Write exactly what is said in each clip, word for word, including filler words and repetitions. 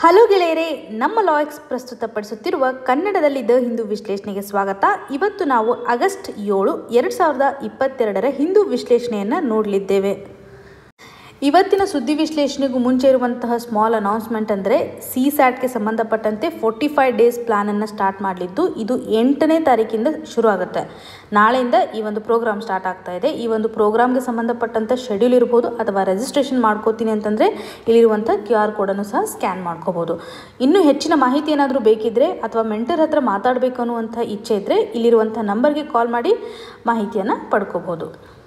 Hello ಗೆಳೆಯರೇ, ನಮ್ಮ ಲಾಯಕ್ಸ್ ಪ್ರಸ್ತುತಪಡಿಸುತ್ತಿರುವ ಕನ್ನಡದಲ್ಲಿ ದ ಹಿಂದೂ ವಿಶ್ಲೇಷಣೆಗೆ ಸ್ವಾಗತ. ಇವತ್ತು ನಾವು ಆಗಸ್ಟ್ ಏಳು ಎರಡು ಸಾವಿರದ ಇಪ್ಪತ್ತೆರಡರ ಹಿಂದೂ ವಿಶ್ಲೇಷಣೆಯನ್ನು ನೋಡಲಿದ್ದೇವೆ. ಇವತ್ತಿನ ಸುದ್ದಿ ವಿಶ್ಲೇಷಣೆಗೂ ಮುಂಚೆ ಇರುವಂತಹ ಸ್ಮಾಲ್ ಅನೌನ್ಸ್ಮೆಂಟ್ ಅಂದರೆ ಸಿ ಸ್ಯಾಟ್ಗೆ ಸಂಬಂಧಪಟ್ಟಂತೆ ಫೋರ್ಟಿ ಫೈವ್ ಡೇಸ್ ಪ್ಲ್ಯಾನನ್ನು ಸ್ಟಾರ್ಟ್ ಮಾಡಲಿದ್ದು ಇದು ಎಂಟನೇ ತಾರೀಕಿಂದ ಶುರು ಆಗುತ್ತೆ. ನಾಳೆಯಿಂದ ಈ ಒಂದು ಪ್ರೋಗ್ರಾಮ್ ಸ್ಟಾರ್ಟ್ ಆಗ್ತಾ ಇದೆ. ಈ ಒಂದು ಪ್ರೋಗ್ರಾಮ್ಗೆ ಸಂಬಂಧಪಟ್ಟಂಥ ಶೆಡ್ಯೂಲ್ ಇರ್ಬೋದು ಅಥವಾ ರಿಜಿಸ್ಟ್ರೇಷನ್ ಮಾಡ್ಕೋತೀನಿ ಅಂತಂದರೆ ಇಲ್ಲಿರುವಂಥ ಕ್ಯೂ ಆರ್ ಕೋಡನ್ನು ಸಹ ಸ್ಕ್ಯಾನ್ ಮಾಡ್ಕೋಬೋದು. ಇನ್ನೂ ಹೆಚ್ಚಿನ ಮಾಹಿತಿ ಏನಾದರೂ ಬೇಕಿದ್ದರೆ ಅಥವಾ ಮೆಂಟರ್ ಹತ್ರ ಮಾತಾಡಬೇಕು ಅನ್ನುವಂಥ ಇಚ್ಛೆ ಇದ್ದರೆ ಇಲ್ಲಿರುವಂಥ ನಂಬರ್ಗೆ ಕಾಲ್ ಮಾಡಿ ಮಾಹಿತಿಯನ್ನು ಪಡ್ಕೋಬೋದು.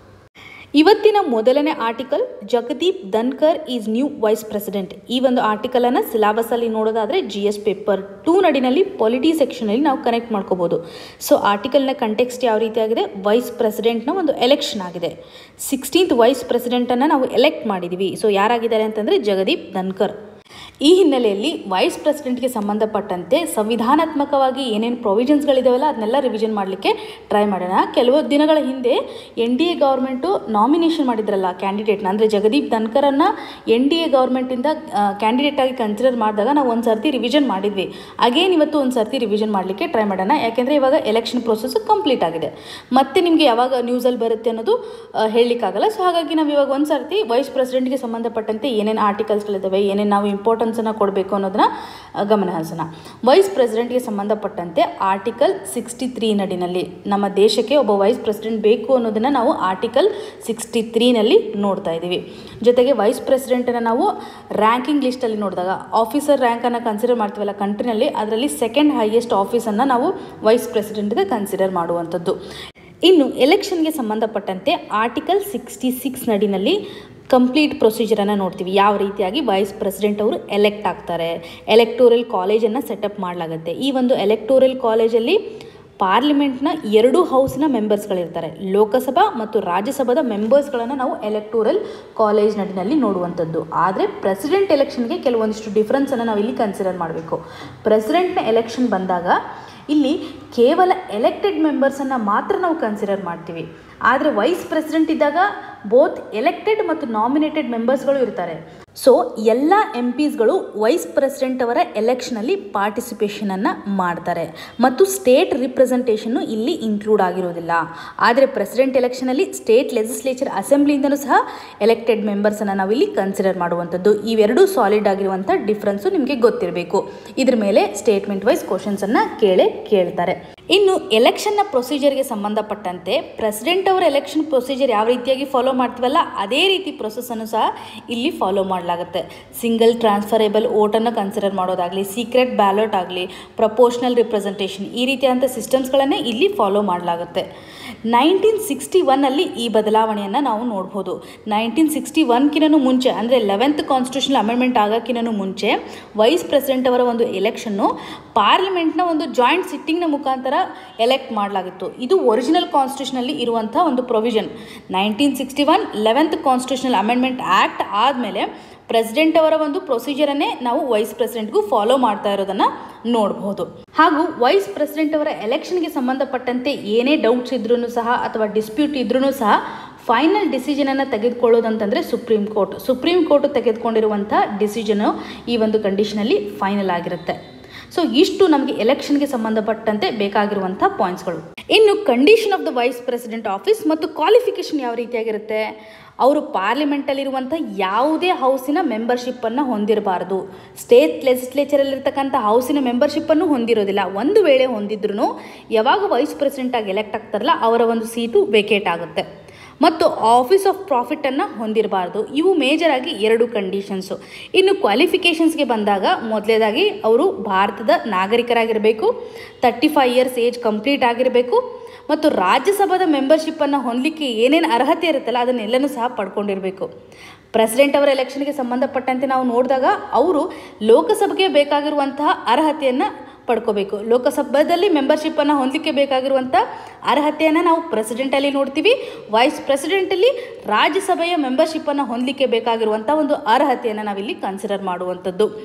ಇವತ್ತಿನ ಮೊದಲನೇ article, Jagdeep Dhankhar is new vice president. ಈ ಒಂದು ಆರ್ಟಿಕಲನ್ನು ಸಿಲಾಬಸಲ್ಲಿ ನೋಡೋದಾದರೆ ಜಿ ಎಸ್ ಪೇಪರ್ ಟೂ ನಡಿನಲ್ಲಿ ಪಾಲಿಟಿ ಸೆಕ್ಷನಲ್ಲಿ ನಾವು ಕನೆಕ್ಟ್ ಮಾಡ್ಕೋಬೋದು. ಸೊ ಆರ್ಟಿಕಲ್ನ ಕಂಟೆಕ್ಸ್ಟ್ ಯಾವ ರೀತಿಯಾಗಿದೆ, ವೈಸ್ ಪ್ರೆಸಿಡೆಂಟ್ನ ಒಂದು ಎಲೆಕ್ಷನ್ ಆಗಿದೆ. ಸಿಕ್ಸ್ಟೀನ್ತ್ ವೈಸ್ ಪ್ರೆಸಿಡೆಂಟನ್ನು ನಾವು ಎಲೆಕ್ಟ್ ಮಾಡಿದ್ದೀವಿ. ಸೊ ಯಾರಾಗಿದ್ದಾರೆ ಅಂತಂದರೆ ಜಗದೀಪ್ ಧನ್ಕರ್. ಈ ಹಿನ್ನೆಲೆಯಲ್ಲಿ ವೈಸ್ ಪ್ರೆಸಿಡೆಂಟ್ಗೆ ಸಂಬಂಧಪಟ್ಟಂತೆ ಸಂವಿಧಾನಾತ್ಮಕವಾಗಿ ಏನೇನು ಪ್ರೊವಿಷನ್ಸ್ಗಳಿದಾವಲ್ಲ ಅದನ್ನೆಲ್ಲ ರಿವಿಷನ್ ಮಾಡಲಿಕ್ಕೆ ಟ್ರೈ ಮಾಡೋಣ. ಕೆಲವು ದಿನಗಳ ಹಿಂದೆ N D A government nomination ಮಾಡಿದ್ರಲ್ಲ ಕ್ಯಾಂಡಿಡೇಟ್ನ, ಅಂದರೆ ಜಗದೀಪ್ ಧನ್ಕರನ್ನು ಎನ್ ಡಿ ಎ ಗೌರ್ಮೆಂಟಿಂದ ಕ್ಯಾಂಡಿಡೇಟ್ ಆಗಿ ಕನ್ಸಿಡರ್ ಮಾಡಿದಾಗ ನಾವು ಒಂದು ಸರ್ತಿ ರಿವಿಷನ್ ಮಾಡಿದ್ವಿ. ಅಗೇನ್ ಇವತ್ತು ಒಂದು ಸರ್ತಿ ರಿವಿಷನ್ ಮಾಡಲಿಕ್ಕೆ ಟ್ರೈ ಮಾಡೋಣ. ಯಾಕೆಂದರೆ ಇವಾಗ ಎಲೆಕ್ಷನ್ ಪ್ರೊಸೆಸ್ ಕಂಪ್ಲೀಟ್ ಆಗಿದೆ. ಮತ್ತೆ ನಿಮಗೆ ಯಾವಾಗ ನ್ಯೂಸಲ್ಲಿ ಬರುತ್ತೆ ಅನ್ನೋದು ಹೇಳಲಿಕ್ಕಾಗಲ್ಲ. ಸೊ ಹಾಗಾಗಿ ನಾವು ಇವಾಗ ಒಂದು ಸರ್ತಿ ವೈಸ್ ಪ್ರೆಸಿಡೆಂಟ್ಗೆ ಸಂಬಂಧಪಟ್ಟಂತೆ ಏನೇನು ಆರ್ಟಿಕಲ್ಸ್ಗಳಿದ್ದಾವೆ, ಏನೇನು ನಾವು ಇಂಪಾರ್ಟೆನ್ಸನ್ನು ಕೊಡಬೇಕು ಅನ್ನೋದನ್ನ ಗಮನ ಹರಿಸೋಣ. ವೈಸ್ ಪ್ರೆಸಿಡೆಂಟ್ಗೆ ಸಂಬಂಧಪಟ್ಟಂತೆ ಆರ್ಟಿಕಲ್ ಸಿಕ್ಸ್ಟಿ ತ್ರೀ ನಡಿನಲ್ಲಿ ನಮ್ಮ ದೇಶಕ್ಕೆ ಒಬ್ಬ ವೈಸ್ ಪ್ರೆಸಿಡೆಂಟ್ ಬೇಕು ಅನ್ನೋದನ್ನು ನಾವು ಆರ್ಟಿಕಲ್ ಸಿಕ್ಸ್ಟಿ ತ್ರೀನಲ್ಲಿ ನೋಡ್ತಾ ಇದ್ದೀವಿ. ಜೊತೆಗೆ ವೈಸ್ ಪ್ರೆಸಿಡೆಂಟನ್ನು ನಾವು ರ್ಯಾಂಕಿಂಗ್ ಲಿಸ್ಟಲ್ಲಿ ನೋಡಿದಾಗ ಆಫೀಸರ್ ರ್ಯಾಂಕನ್ನು ಕನ್ಸಿಡರ್ ಮಾಡ್ತೀವಲ್ಲ ಕಂಟ್ರಿನಲ್ಲಿ, ಅದರಲ್ಲಿ ಸೆಕೆಂಡ್ ಹೈಯೆಸ್ಟ್ ಆಫೀಸನ್ನು ನಾವು ವೈಸ್ ಪ್ರೆಸಿಡೆಂಟ್ಗೆ ಕನ್ಸಿಡರ್ ಮಾಡುವಂಥದ್ದು. ಇನ್ನು ಎಲೆಕ್ಷನ್ಗೆ ಸಂಬಂಧಪಟ್ಟಂತೆ ಆರ್ಟಿಕಲ್ ಸಿಕ್ಸ್ಟಿ ಸಿಕ್ಸ್ ನಡಿನಲ್ಲಿ ಕಂಪ್ಲೀಟ್ ಪ್ರೊಸೀಜರನ್ನು ನೋಡ್ತೀವಿ. ಯಾವ ರೀತಿಯಾಗಿ ವೈಸ್ ಪ್ರೆಸಿಡೆಂಟ್ ಅವರು ಎಲೆಕ್ಟ್ ಆಗ್ತಾರೆ. ಎಲೆಕ್ಟೋರಲ್ ಕಾಲೇಜನ್ನು ಸೆಟಪ್ ಮಾಡಲಾಗುತ್ತೆ. ಈ ಒಂದು ಎಲೆಕ್ಟೋರಲ್ ಕಾಲೇಜಲ್ಲಿ ಪಾರ್ಲಿಮೆಂಟ್ನ ಎರಡು ಹೌಸ್ನ ಮೆಂಬರ್ಸ್ಗಳಿರ್ತಾರೆ. ಲೋಕಸಭಾ ಮತ್ತು ರಾಜ್ಯಸಭಾದ ಮೆಂಬರ್ಸ್ಗಳನ್ನು ನಾವು ಎಲೆಕ್ಟೋರಲ್ ಕಾಲೇಜ್ ನಡಿನಲ್ಲಿ ನೋಡುವಂಥದ್ದು. ಆದರೆ ಪ್ರೆಸಿಡೆಂಟ್ ಎಲೆಕ್ಷನ್ಗೆ ಕೆಲವೊಂದಿಷ್ಟು ಡಿಫ್ರೆನ್ಸನ್ನು ನಾವು ಇಲ್ಲಿ ಕನ್ಸಿಡರ್ ಮಾಡಬೇಕು. ಪ್ರೆಸಿಡೆಂಟ್ನ ಎಲೆಕ್ಷನ್ ಬಂದಾಗ ಇಲ್ಲಿ ಕೇವಲ ಎಲೆಕ್ಟೆಡ್ ಮೆಂಬರ್ಸನ್ನು ಮಾತ್ರ ನಾವು ಕನ್ಸಿಡರ್ ಮಾಡ್ತೀವಿ. ಆದರೆ ವೈಸ್ ಪ್ರೆಸಿಡೆಂಟ್ ಇದ್ದಾಗ ಬೋತ್ ಎಲೆಕ್ಟೆಡ್ ಮತ್ತು ನಾಮಿನೇಟೆಡ್ ಮೆಂಬರ್ಸ್ಗಳು ಇರ್ತಾರೆ. ಸೊ ಎಲ್ಲ ಎಂ ಪಿಸ್ಗಳು ವೈಸ್ ಪ್ರೆಸಿಡೆಂಟ್ ಅವರ ಎಲೆಕ್ಷನಲ್ಲಿ ಪಾರ್ಟಿಸಿಪೇಷನನ್ನು ಮಾಡ್ತಾರೆ ಮತ್ತು ಸ್ಟೇಟ್ ರಿಪ್ರೆಸೆಂಟೇಷನ್ನು ಇಲ್ಲಿ ಇನ್ಕ್ಲೂಡ್ ಆಗಿರೋದಿಲ್ಲ. ಆದರೆ ಪ್ರೆಸಿಡೆಂಟ್ ಎಲೆಕ್ಷನಲ್ಲಿ ಸ್ಟೇಟ್ ಲೆಜಿಸ್ಲೇಚರ್ ಅಸೆಂಬ್ಲಿಯಿಂದಲೂ ಸಹ ಎಲೆಕ್ಟೆಡ್ ಮೆಂಬರ್ಸನ್ನು ನಾವಿಲ್ಲಿ ಕನ್ಸಿಡರ್ ಮಾಡುವಂಥದ್ದು. ಇವೆರಡೂ ಸಾಲಿಡ್ ಆಗಿರುವಂಥ ಡಿಫ್ರೆನ್ಸು ನಿಮಗೆ ಗೊತ್ತಿರಬೇಕು. ಇದ್ರ ಮೇಲೆ ಸ್ಟೇಟ್ಮೆಂಟ್ ವೈಸ್ ಕ್ವಶನ್ಸನ್ನು ಕೇಳೇ ಕೇಳ್ತಾರೆ. ಇನ್ನು ಎಲೆಕ್ಷನ್ನ ಪ್ರೊಸೀಜರ್ಗೆ ಸಂಬಂಧಪಟ್ಟಂತೆ ಪ್ರೆಸಿಡೆಂಟ್ ಅವರ ಎಲೆಕ್ಷನ್ ಪ್ರೊಸೀಜರ್ ಯಾವ ರೀತಿಯಾಗಿ ಫಾಲೋ ಮಾಡ್ತೀವಲ್ಲ ಅದೇ ರೀತಿ ಪ್ರೊಸೆಸನ್ನು ಸಹ ಇಲ್ಲಿ ಫಾಲೋ ಮಾಡಲಾಗುತ್ತೆ. ಸಿಂಗಲ್ ಟ್ರಾನ್ಸ್ಫರೇಬಲ್ ಓಟನ್ನು ಕನ್ಸಿಡರ್ ಮಾಡೋದಾಗಲಿ, ಸೀಕ್ರೆಟ್ ಬ್ಯಾಲೆಟ್ ಆಗಲಿ, ಪ್ರಪೋರ್ಷನಲ್ ರಿಪ್ರೆಸೆಂಟೇಷನ್, ಈ ರೀತಿಯಾದಂಥ ಸಿಸ್ಟಮ್ಸ್ಗಳನ್ನೇ ಇಲ್ಲಿ ಫಾಲೋ ಮಾಡಲಾಗುತ್ತೆ. ನೈನ್ಟೀನ್ ಸಿಕ್ಸ್ಟಿ ಒನ್ನಲ್ಲಿ ಈ ಬದಲಾವಣೆಯನ್ನು ನಾವು ನೋಡ್ಬೋದು. ನೈನ್ಟೀನ್ ಸಿಕ್ಸ್ಟಿ ಒನ್ಕಿನೂ ಮುಂಚೆ ಅಂದರೆ ಲೆವೆಂತ್ ಕಾನ್ಸ್ಟಿಟ್ಯೂಷನಲ್ ಅಮೆಂಡ್ಮೆಂಟ್ ಆಗೋಕ್ಕಿಂತ ಮುಂಚೆ ವೈಸ್ ಪ್ರೆಸಿಡೆಂಟ್ ಅವರ ಒಂದು ಎಲೆಕ್ಷನ್ನು ಪಾರ್ಲಿಮೆಂಟ್ನ ಒಂದು ಜಾಯಿಂಟ್ ಸಿಟ್ಟಿಂಗ್ನ ಮುಖಾಂತರ ಎಲೆಕ್ಟ್ ಮಾಡಲಾಗಿತ್ತು. ಇದು ಒರಿಜಿನಲ್ ಕಾನ್ಸ್ಟಿಟ್ಯೂಷನಲ್ಲಿ ಇರುವಂಥ ಒಂದು provision. Nineteen sixty one eleventh constitutional amendment act ಆದಮೇಲೆ ಪ್ರೆಸಿಡೆಂಟ್ ಅವರ ಒಂದು ಪ್ರೊಸೀಜರನ್ನೇ ನಾವು ವೈಸ್ ಪ್ರೆಸಿಡೆಂಟ್ಗೂ ಫಾಲೋ ಮಾಡ್ತಾ ಇರೋದನ್ನು ನೋಡಬಹುದು. ಹಾಗೂ ವೈಸ್ ಪ್ರೆಸಿಡೆಂಟ್ ಅವರ ಎಲೆಕ್ಷನ್ಗೆ ಸಂಬಂಧಪಟ್ಟಂತೆ ಏನೇ ಡೌಟ್ಸ್ ಇದ್ರೂ ಸಹ ಅಥವಾ ಡಿಸ್ಪ್ಯೂಟ್ ಇದ್ರೂ ಸಹ ಫೈನಲ್ ಡಿಸಿಷನನ್ನು ತೆಗೆದುಕೊಳ್ಳೋದಂತಂದರೆ ಸುಪ್ರೀಂ ಕೋರ್ಟ್. ಸುಪ್ರೀಂ ಕೋರ್ಟ್ ತೆಗೆದುಕೊಂಡಿರುವಂಥ ಡಿಸಿಷನು ಈ ಒಂದು ಕಂಡೀಷನಲ್ಲಿ ಫೈನಲ್ ಆಗಿರುತ್ತೆ. ಸೊ ಇಷ್ಟು ನಮಗೆ ಎಲೆಕ್ಷನ್ಗೆ ಸಂಬಂಧಪಟ್ಟಂತೆ ಬೇಕಾಗಿರುವಂಥ ಪಾಯಿಂಟ್ಸ್ಗಳು. ಇನ್ನು condition of the vice president office ಮತ್ತು ಕ್ವಾಲಿಫಿಕೇಷನ್ ಯಾವ ರೀತಿಯಾಗಿರುತ್ತೆ, ಅವರು ಪಾರ್ಲಿಮೆಂಟಲ್ಲಿರುವಂಥ ಯಾವುದೇ ಹೌಸಿನ ಮೆಂಬರ್ಶಿಪ್ಪನ್ನು ಹೊಂದಿರಬಾರ್ದು. ಸ್ಟೇಟ್ ಲೆಜಿಸ್ಲೇಚರಲ್ಲಿರ್ತಕ್ಕಂಥ ಹೌಸಿನ ಮೆಂಬರ್ಶಿಪ್ಪನ್ನು ಹೊಂದಿರೋದಿಲ್ಲ. ಒಂದು ವೇಳೆ ಹೊಂದಿದ್ರೂ ಯಾವಾಗ ವೈಸ್ ಪ್ರೆಸಿಡೆಂಟಾಗಿ ಎಲೆಕ್ಟ್ ಆಗ್ತಾರಲ್ಲ ಅವರ ಒಂದು ಸೀಟು ವೇಕೇಟ್ ಆಗುತ್ತೆ. ಮತ್ತು ಆಫೀಸ್ ಆಫ್ ಪ್ರಾಫಿಟನ್ನು ಹೊಂದಿರಬಾರ್ದು. ಇವು ಮೇಜರಾಗಿ ಎರಡು ಕಂಡೀಷನ್ಸು. ಇನ್ನು ಕ್ವಾಲಿಫಿಕೇಷನ್ಸ್ಗೆ ಬಂದಾಗ ಮೊದಲೇದಾಗಿ ಅವರು ಭಾರತದ ನಾಗರಿಕರಾಗಿರಬೇಕು, thirty five years age complete ಆಗಿರಬೇಕು ಮತ್ತು ರಾಜ್ಯಸಭಾದ ಮೆಂಬರ್ಶಿಪ್ಪನ್ನು ಹೊಂದಲಿಕ್ಕೆ ಏನೇನು ಅರ್ಹತೆ ಇರುತ್ತಲ್ಲ ಅದನ್ನೆಲ್ಲನೂ ಸಹ ಪಡ್ಕೊಂಡಿರಬೇಕು. ಪ್ರೆಸಿಡೆಂಟ್ ಅವರ ಎಲೆಕ್ಷನ್ಗೆ ಸಂಬಂಧಪಟ್ಟಂತೆ ನಾವು ನೋಡಿದಾಗ ಅವರು ಲೋಕಸಭೆಗೆ ಬೇಕಾಗಿರುವಂತಹ ಅರ್ಹತೆಯನ್ನು ಪಡ್ಕೋಬೇಕು. ಲೋಕಸಭಾದಲ್ಲಿ ಮೆಂಬರ್ಶಿಪ್ಪನ್ನು ಹೊಂದಲಿಕ್ಕೆ ಬೇಕಾಗಿರುವಂಥ ಅರ್ಹತೆಯನ್ನು ನಾವು ಪ್ರೆಸಿಡೆಂಟಲ್ಲಿ ನೋಡ್ತೀವಿ. ವೈಸ್ ಪ್ರೆಸಿಡೆಂಟಲ್ಲಿ ರಾಜ್ಯಸಭೆಯ ಮೆಂಬರ್ಶಿಪ್ಪನ್ನು ಹೊಂದಲಿಕ್ಕೆ ಬೇಕಾಗಿರುವಂಥ ಒಂದು ಅರ್ಹತೆಯನ್ನು ನಾವಿಲ್ಲಿ ಕನ್ಸಿಡರ್ ಮಾಡುವಂಥದ್ದು.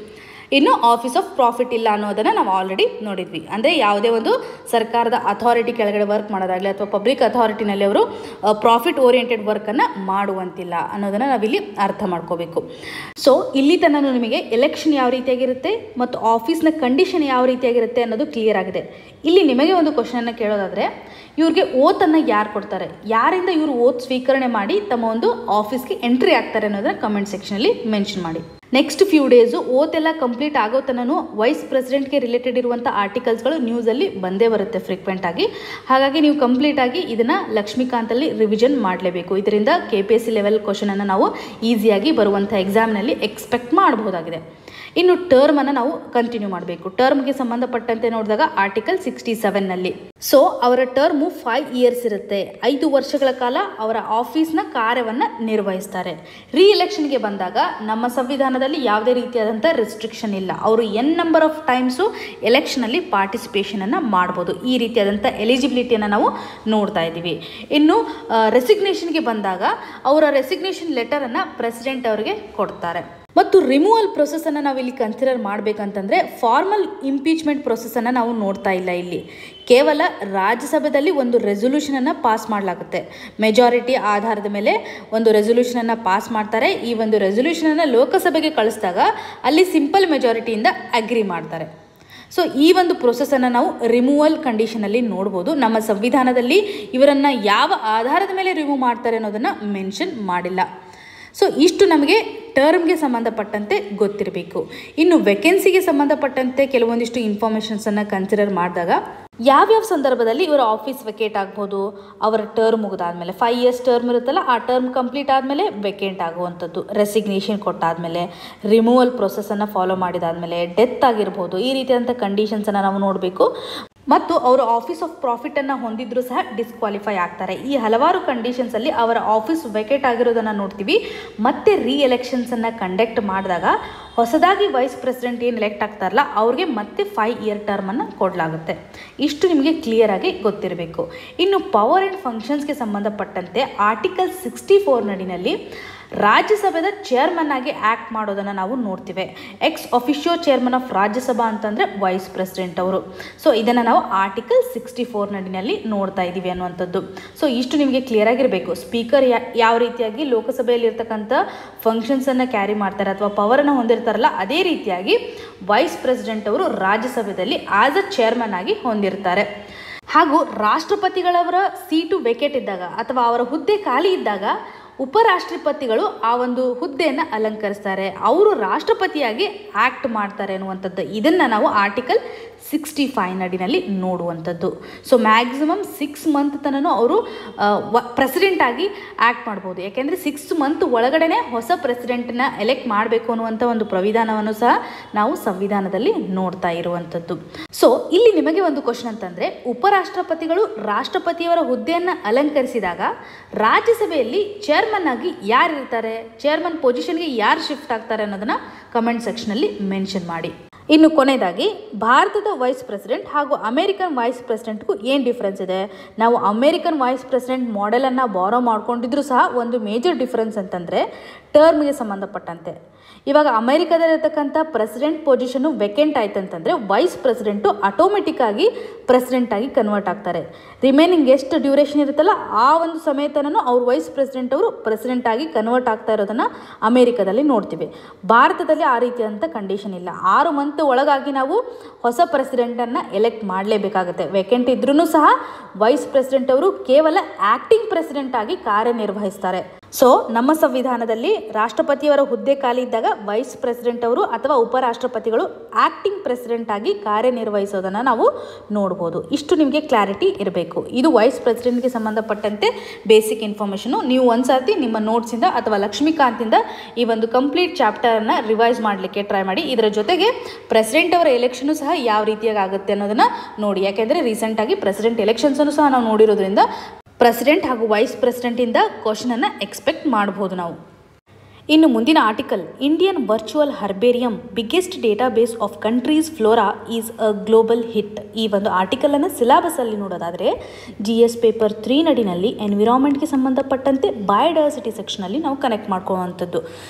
ಇನ್ನು ಆಫೀಸ್ ಆಫ್ ಪ್ರಾಫಿಟ್ ಇಲ್ಲ ಅನ್ನೋದನ್ನು ನಾವು ಆಲ್ರೆಡಿ ನೋಡಿದ್ವಿ. ಅಂದರೆ ಯಾವುದೇ ಒಂದು ಸರ್ಕಾರದ ಅಥಾರಿಟಿ ಕೆಳಗಡೆ ವರ್ಕ್ ಮಾಡೋದಾಗಲಿ ಅಥವಾ ಪಬ್ಲಿಕ್ ಅಥಾರಿಟಿನಲ್ಲಿ ಅವರು ಪ್ರಾಫಿಟ್ ಓರಿಯೆಂಟೆಡ್ ವರ್ಕನ್ನು ಮಾಡುವಂತಿಲ್ಲ ಅನ್ನೋದನ್ನು ನಾವಿಲ್ಲಿ ಅರ್ಥ ಮಾಡ್ಕೋಬೇಕು. ಸೊ ಇಲ್ಲಿ ತನಕ ನಿಮಗೆ ಎಲೆಕ್ಷನ್ ಯಾವ ರೀತಿಯಾಗಿರುತ್ತೆ ಮತ್ತು ಆಫೀಸ್ನ ಕಂಡೀಷನ್ ಯಾವ ರೀತಿಯಾಗಿರುತ್ತೆ ಅನ್ನೋದು ಕ್ಲಿಯರ್ ಆಗಿದೆ. ಇಲ್ಲಿ ನಿಮಗೆ ಒಂದು ಕ್ವಶನನ್ನು ಕೇಳೋದಾದರೆ, ಇವ್ರಿಗೆ ಓತನ್ನು ಯಾರು ಕೊಡ್ತಾರೆ, ಯಾರಿಂದ ಇವರು ಓತ್ ಸ್ವೀಕರಣೆ ಮಾಡಿ ತಮ್ಮ ಒಂದು ಆಫೀಸ್ಗೆ ಎಂಟ್ರಿ ಆಗ್ತಾರೆ ಅನ್ನೋದನ್ನ ಕಮೆಂಟ್ ಸೆಕ್ಷನಲ್ಲಿ ಮೆನ್ಷನ್ ಮಾಡಿ. ನೆಕ್ಸ್ಟ್ ಫ್ಯೂ ಡೇಸು ಓತ್ ಎಲ್ಲ ಕಂಪ್ಲೀಟ್ ಆಗೋ ತನೂ ವೈಸ್ ಪ್ರೆಸಿಡೆಂಟ್ಗೆ ರಿಲೇಟೆಡ್ ಇರುವಂಥ ಆರ್ಟಿಕಲ್ಸ್ಗಳು ನ್ಯೂಸಲ್ಲಿ ಬಂದೇ ಬರುತ್ತೆ ಫ್ರೀಕ್ವೆಂಟ್ ಆಗಿ. ಹಾಗಾಗಿ ನೀವು ಕಂಪ್ಲೀಟ್ ಆಗಿ ಇದನ್ನು ಲಕ್ಷ್ಮೀಕಾಂತಲ್ಲಿ ರಿವಿಷನ್ ಮಾಡಲೇಬೇಕು. ಇದರಿಂದ K P S C level ಕ್ವಶನನ್ನು ನಾವು ಈಸಿಯಾಗಿ ಬರುವಂಥ ಎಕ್ಸಾಮ್ನಲ್ಲಿ ಎಕ್ಸ್ಪೆಕ್ಟ್ ಮಾಡಬಹುದಾಗಿದೆ. ಇನ್ನು ಟರ್ಮನ್ನು ನಾವು ಕಂಟಿನ್ಯೂ ಮಾಡಬೇಕು. ಟರ್ಮ್ಗೆ ಸಂಬಂಧಪಟ್ಟಂತೆ ನೋಡಿದಾಗ ಆರ್ಟಿಕಲ್ ಸಿಕ್ಸ್ಟಿ ಸೆವೆನ್ನಲ್ಲಿ ಸೊ ಅವರ ಟರ್ಮು ಫೈವ್ ಇಯರ್ಸ್ ಇರುತ್ತೆ. ಐದು ವರ್ಷಗಳ ಕಾಲ ಅವರ ಆಫೀಸ್ನ ಕಾರ್ಯವನ್ನು ನಿರ್ವಹಿಸ್ತಾರೆ. ರೀ ಎಲೆಕ್ಷನ್ಗೆ ಬಂದಾಗ ನಮ್ಮ ಸಂವಿಧಾನದಲ್ಲಿ ಯಾವುದೇ ರೀತಿಯಾದಂಥ ರೆಸ್ಟ್ರಿಕ್ಷನ್ ಇಲ್ಲ. ಅವರು ಎನ್ ನಂಬರ್ ಆಫ್ ಟೈಮ್ಸು ಎಲೆಕ್ಷನಲ್ಲಿ ಪಾರ್ಟಿಸಿಪೇಷನನ್ನು ಮಾಡ್ಬೋದು. ಈ ರೀತಿಯಾದಂಥ ಎಲಿಜಿಬಿಲಿಟಿಯನ್ನು ನಾವು ನೋಡ್ತಾ ಇದ್ದೀವಿ. ಇನ್ನು ರೆಸಿಗ್ನೇಷನ್ಗೆ ಬಂದಾಗ ಅವರ ರೆಸಿಗ್ನೇಷನ್ ಲೆಟರನ್ನು ಪ್ರೆಸಿಡೆಂಟ್ ಅವರಿಗೆ ಕೊಡ್ತಾರೆ. ಮತ್ತು ರಿಮೂವಲ್ ಪ್ರೊಸೆಸನ್ನು ನಾವು ಇಲ್ಲಿ ಕನ್ಸಿಡರ್ ಮಾಡಬೇಕಂತಂದರೆ ಫಾರ್ಮಲ್ ಇಂಪೀಚ್ಮೆಂಟ್ ಪ್ರೊಸೆಸನ್ನು ನಾವು ನೋಡ್ತಾ ಇಲ್ಲ. ಇಲ್ಲಿ ಕೇವಲ ರಾಜ್ಯಸಭೆಯಲ್ಲಿ ಒಂದು ರೆಸೊಲ್ಯೂಷನನ್ನು ಪಾಸ್ ಮಾಡಲಾಗುತ್ತೆ. ಮೆಜಾರಿಟಿ ಆಧಾರದ ಮೇಲೆ ಒಂದು ರೆಸೊಲ್ಯೂಷನನ್ನು ಪಾಸ್ ಮಾಡ್ತಾರೆ. ಈ ಒಂದು ರೆಸೊಲ್ಯೂಷನನ್ನು ಲೋಕಸಭೆಗೆ ಕಳಿಸಿದಾಗ ಅಲ್ಲಿ ಸಿಂಪಲ್ ಮೆಜಾರಿಟಿಯಿಂದ ಅಗ್ರಿ ಮಾಡ್ತಾರೆ. ಸೊ ಈ ಒಂದು ಪ್ರೊಸೆಸನ್ನು ನಾವು ರಿಮೂವಲ್ ಕಂಡೀಷನಲ್ಲಿ ನೋಡ್ಬೋದು. ನಮ್ಮ ಸಂವಿಧಾನದಲ್ಲಿ ಇವರನ್ನು ಯಾವ ಆಧಾರದ ಮೇಲೆ ರಿಮೂವ್ ಮಾಡ್ತಾರೆ ಅನ್ನೋದನ್ನು ಮೆನ್ಷನ್ ಮಾಡಿಲ್ಲ. ಸೊ ಇಷ್ಟು ನಮಗೆ ಟರ್ಮ್ಗೆ ಸಂಬಂಧಪಟ್ಟಂತೆ ಗೊತ್ತಿರಬೇಕು. ಇನ್ನು ವೆಕೆನ್ಸಿಗೆ ಸಂಬಂಧಪಟ್ಟಂತೆ ಕೆಲವೊಂದಿಷ್ಟು ಇನ್ಫಾರ್ಮೇಷನ್ಸನ್ನು ಕನ್ಸಿಡರ್ ಮಾಡಿದಾಗ ಯಾವ್ಯಾವ ಸಂದರ್ಭದಲ್ಲಿ ಇವರ ಆಫೀಸ್ ವೆಕೇಟ್ ಆಗ್ಬೋದು, ಅವರ ಟರ್ಮ್ ಮುಗಿದಾದ್ಮೇಲೆ ಫೈವ್ ಇಯರ್ಸ್ ಟರ್ಮ್ ಇರುತ್ತಲ್ಲ ಆ ಟರ್ಮ್ ಕಂಪ್ಲೀಟ್ ಆದಮೇಲೆ ವೆಕೇಟ್ ಆಗುವಂಥದ್ದು, ರೆಸಿಗ್ನೇಷನ್ ಕೊಟ್ಟಾದಮೇಲೆ, ರಿಮೂವಲ್ ಪ್ರೊಸೆಸನ್ನು ಫಾಲೋ ಮಾಡಿದಾದಮೇಲೆ, ಡೆತ್ ಆಗಿರ್ಬೋದು. ಈ ರೀತಿಯಾದಂಥ ಕಂಡೀಷನ್ಸನ್ನು ನಾವು ನೋಡಬೇಕು. ಮತ್ತು ಅವರು ಆಫೀಸ್ ಆಫ್ ಪ್ರಾಫಿಟನ್ನು ಹೊಂದಿದ್ರೂ ಸಹ ಡಿಸ್ಕ್ವಾಲಿಫೈ ಆಗ್ತಾರೆ. ಈ ಹಲವಾರು ಕಂಡೀಷನ್ಸಲ್ಲಿ ಅವರ ಆಫೀಸ್ ವೆಕೇಟ್ ಆಗಿರೋದನ್ನು ನೋಡ್ತೀವಿ. ಮತ್ತೆ ರೀ ಎಲೆಕ್ಷನ್ಸನ್ನು ಕಂಡಕ್ಟ್ ಮಾಡಿದಾಗ ಹೊಸದಾಗಿ ವೈಸ್ ಪ್ರೆಸಿಡೆಂಟ್ ಏನು ಎಲೆಕ್ಟ್ ಆಗ್ತಾರಲ್ಲ ಅವ್ರಿಗೆ ಮತ್ತೆ ಫೈವ್ ಇಯರ್ ಟರ್ಮನ್ನು ಕೊಡಲಾಗುತ್ತೆ. ಇಷ್ಟು ನಿಮಗೆ ಕ್ಲಿಯರ್ ಆಗಿ ಗೊತ್ತಿರಬೇಕು. ಇನ್ನು ಪವರ್ ಆ್ಯಂಡ್ ಫಂಕ್ಷನ್ಸ್ಗೆ ಸಂಬಂಧಪಟ್ಟಂತೆ ಆರ್ಟಿಕಲ್ ಸಿಕ್ಸ್ಟಿ ಫೋರ್ ನಡಿನಲ್ಲಿ ರಾಜ್ಯಸಭೆದ ಚೇರ್ಮನ್ ಆಗಿ ಆ್ಯಕ್ಟ್ ಮಾಡೋದನ್ನು ನಾವು ನೋಡ್ತೀವಿ. Ex officio chairman of Rajya Sabha ಅಂತಂದರೆ ವೈಸ್ ಪ್ರೆಸಿಡೆಂಟ್ ಅವರು. ಸೊ ಇದನ್ನು ನಾವು ಆರ್ಟಿಕಲ್ ಸಿಕ್ಸ್ಟಿ ಫೋರ್ ನಡಿನಲ್ಲಿ ನೋಡ್ತಾ ಇದ್ದೀವಿ ಅನ್ನುವಂಥದ್ದು. ಸೊ ಇಷ್ಟು ನಿಮಗೆ ಕ್ಲಿಯರ್ ಆಗಿರಬೇಕು. ಸ್ಪೀಕರ್ ಯಾವ ರೀತಿಯಾಗಿ ಲೋಕಸಭೆಯಲ್ಲಿ ಇರ್ತಕ್ಕಂಥ ಫಂಕ್ಷನ್ಸನ್ನು ಕ್ಯಾರಿ ಮಾಡ್ತಾರೆ ಅಥವಾ ಪವರನ್ನು ಹೊಂದಿರ್ತಾರಲ್ಲ, ಅದೇ ರೀತಿಯಾಗಿ ವೈಸ್ ಪ್ರೆಸಿಡೆಂಟ್ ಅವರು ರಾಜ್ಯಸಭೆಯಲ್ಲಿ ಆಸ್ ಅ ಚೇರ್ಮನ್ ಆಗಿ ಹೊಂದಿರ್ತಾರೆ. ಹಾಗೂ ರಾಷ್ಟ್ರಪತಿಗಳವರ ಸೀಟು ವೆಕೇಟ್ ಇದ್ದಾಗ ಅಥವಾ ಅವರ ಹುದ್ದೆ ಖಾಲಿ ಇದ್ದಾಗ ಉಪರಾಷ್ಟ್ರಪತಿಗಳು ಆ ಒಂದು ಹುದ್ದೆಯನ್ನು ಅಲಂಕರಿಸ್ತಾರೆ. ಅವರು ರಾಷ್ಟ್ರಪತಿಯಾಗಿ ಆ್ಯಕ್ಟ್ ಮಾಡ್ತಾರೆ ಅನ್ನುವಂಥದ್ದು. ಇದನ್ನು ನಾವು ಆರ್ಟಿಕಲ್ ಸಿಕ್ಸ್ಟಿ ಫೈವ್ ನಡಿನಲ್ಲಿ ನೋಡುವಂಥದ್ದು. ಸೊ ಮ್ಯಾಕ್ಸಿಮಮ್ ಸಿಕ್ಸ್ ಮಂತ್ ತನೂ ಅವರು ಪ್ರೆಸಿಡೆಂಟ್ ಆಗಿ ಆ್ಯಕ್ಟ್ ಮಾಡ್ಬೋದು. ಯಾಕೆಂದರೆ ಸಿಕ್ಸ್ ಮಂತ್ ಒಳಗಡೆ ಹೊಸ ಪ್ರೆಸಿಡೆಂಟನ್ನ ಎಲೆಕ್ಟ್ ಮಾಡಬೇಕು ಅನ್ನುವಂಥ ಒಂದು ಪ್ರವಿಧಾನವನ್ನು ಸಹ ನಾವು ಸಂವಿಧಾನದಲ್ಲಿ ನೋಡ್ತಾ ಇರುವಂಥದ್ದು. ಸೊ ಇಲ್ಲಿ ನಿಮಗೆ ಒಂದು ಕ್ವಶನ್ ಅಂತಂದರೆ, ಉಪರಾಷ್ಟ್ರಪತಿಗಳು ರಾಷ್ಟ್ರಪತಿಯವರ ಹುದ್ದೆಯನ್ನು ಅಲಂಕರಿಸಿದಾಗ ರಾಜ್ಯಸಭೆಯಲ್ಲಿ ಚೇರ್ಮನ್ ಆಗಿ ಯಾರು ಇರ್ತಾರೆ, ಚೇರ್ಮನ್ ಪೊಸಿಷನ್ಗೆ ಯಾರು ಶಿಫ್ಟ್ ಆಗ್ತಾರೆ ಅನ್ನೋದನ್ನು ಕಮೆಂಟ್ ಸೆಕ್ಷನಲ್ಲಿ ಮೆನ್ಷನ್ ಮಾಡಿ. ಇನ್ನು ಕೊನೆಯದಾಗಿ ಭಾರತದ ವೈಸ್ ಪ್ರೆಸಿಡೆಂಟ್ ಹಾಗೂ ಅಮೇರಿಕನ್ ವೈಸ್ ಪ್ರೆಸಿಡೆಂಟ್ಗೂ ಏನು ಡಿಫ್ರೆನ್ಸ್ ಇದೆ? ನಾವು ಅಮೇರಿಕನ್ ವೈಸ್ ಪ್ರೆಸಿಡೆಂಟ್ ಮಾಡೆಲನ್ನು ಬಾರೋ ಮಾಡ್ಕೊಂಡಿದ್ರೂ ಸಹ ಒಂದು ಮೇಜರ್ ಡಿಫ್ರೆನ್ಸ್ ಅಂತಂದರೆ ಟರ್ಮ್ಗೆ ಸಂಬಂಧಪಟ್ಟಂತೆ. ಇವಾಗ ಅಮೇರಿಕಾದಲ್ಲಿರ್ತಕ್ಕಂಥ ಪ್ರೆಸಿಡೆಂಟ್ ಪೊಸಿಷನ್ನು ವೆಕೆಂಟ್ ಆಯ್ತಂತಂದರೆ ವೈಸ್ ಪ್ರೆಸಿಡೆಂಟು ಆಟೋಮೆಟಿಕ್ಕಾಗಿ ಪ್ರೆಸಿಡೆಂಟಾಗಿ ಕನ್ವರ್ಟ್ ಆಗ್ತಾರೆ. ರಿಮೈನಿಂಗ್ ಎಷ್ಟು ಡ್ಯೂರೇಷನ್ ಇರುತ್ತಲ್ಲ ಆ ಒಂದು ಸಮಯತನೂ ಅವ್ರು ವೈಸ್ ಪ್ರೆಸಿಡೆಂಟ್ ಅವರು ಪ್ರೆಸಿಡೆಂಟಾಗಿ ಕನ್ವರ್ಟ್ ಆಗ್ತಾ ಇರೋದನ್ನು ಅಮೇರಿಕಾದಲ್ಲಿ ನೋಡ್ತೀವಿ. ಭಾರತದಲ್ಲಿ ಆ ರೀತಿಯಾದಂಥ ಕಂಡೀಷನ್ ಇಲ್ಲ. ಆರು ಮಂತ್ ಒಳಗಾಗಿ ನಾವು ಹೊಸ ಪ್ರೆಸಿಡೆಂಟನ್ನು ಎಲೆಕ್ಟ್ ಮಾಡಲೇಬೇಕಾಗುತ್ತೆ. ವೆಕೆಂಟ್ ಇದ್ರೂ ಸಹ ವೈಸ್ ಪ್ರೆಸಿಡೆಂಟ್ ಅವರು ಕೇವಲ ಆ್ಯಕ್ಟಿಂಗ್ ಪ್ರೆಸಿಡೆಂಟ್ ಆಗಿ ಕಾರ್ಯನಿರ್ವಹಿಸ್ತಾರೆ. ಸೊ ನಮ್ಮ ಸಂವಿಧಾನದಲ್ಲಿ ರಾಷ್ಟ್ರಪತಿಯವರ ಹುದ್ದೆ ಖಾಲಿ ಇದ್ದಾಗ ವೈಸ್ ಪ್ರೆಸಿಡೆಂಟ್ ಅವರು ಅಥವಾ ಉಪರಾಷ್ಟ್ರಪತಿಗಳು ಆ್ಯಕ್ಟಿಂಗ್ ಪ್ರೆಸಿಡೆಂಟ್ ಆಗಿ ಕಾರ್ಯನಿರ್ವಹಿಸೋದನ್ನು ನಾವು ನೋಡ್ಬೋದು. ಇಷ್ಟು ನಿಮಗೆ ಕ್ಲಾರಿಟಿ ಇರಬೇಕು. ಇದು ವೈಸ್ ಪ್ರೆಸಿಡೆಂಟ್ಗೆ ಸಂಬಂಧಪಟ್ಟಂತೆ ಬೇಸಿಕ್ ಇನ್ಫಾರ್ಮೇಷನು. ನೀವು ಒಂದ್ಸರ್ತಿ ನಿಮ್ಮ ನೋಟ್ಸಿಂದ ಅಥವಾ ಲಕ್ಷ್ಮೀಕಾಂತಿಂದ ಈ ಒಂದು ಕಂಪ್ಲೀಟ್ ಚಾಪ್ಟರನ್ನು ರಿವೈಸ್ ಮಾಡಲಿಕ್ಕೆ ಟ್ರೈ ಮಾಡಿ. ಇದರ ಜೊತೆಗೆ ಪ್ರೆಸಿಡೆಂಟ್ ಅವರ ಎಲೆಕ್ಷನು ಸಹ ಯಾವ ರೀತಿಯಾಗಿ ಆಗುತ್ತೆ ಅನ್ನೋದನ್ನು ನೋಡಿ. ಯಾಕೆಂದರೆ ರೀಸೆಂಟಾಗಿ ಪ್ರೆಸಿಡೆಂಟ್ ಎಲೆಕ್ಷನ್ಸನ್ನು ಸಹ ನಾವು ನೋಡಿರೋದ್ರಿಂದ ಪ್ರೆಸಿಡೆಂಟ್ ಹಾಗೂ ವೈಸ್ ಪ್ರೆಸಿಡೆಂಟಿಂದ ಕ್ವಶನನ್ನು ಎಕ್ಸ್ಪೆಕ್ಟ್ ಮಾಡ್ಬೋದು ನಾವು. ಇನ್ನು ಮುಂದಿನ article, Indian virtual herbarium biggest database of countries flora is a global hit. ಈ ಒಂದು ಆರ್ಟಿಕಲನ್ನು ಸಿಲಾಬಸಲ್ಲಿ ನೋಡೋದಾದರೆ ಜಿ ಎಸ್ ಪೇಪರ್ ತ್ರೀ ನಡಿನಲ್ಲಿ ಎನ್ವಿರಾನ್ಮೆಂಟ್ಗೆ ಸಂಬಂಧಪಟ್ಟಂತೆ ಬಯೋಡೈವರ್ಸಿಟಿ ಸೆಕ್ಷನಲ್ಲಿ ನಾವು ಕನೆಕ್ಟ್ ಮಾಡ್ಕೊಳ್ಳುವಂಥದ್ದು.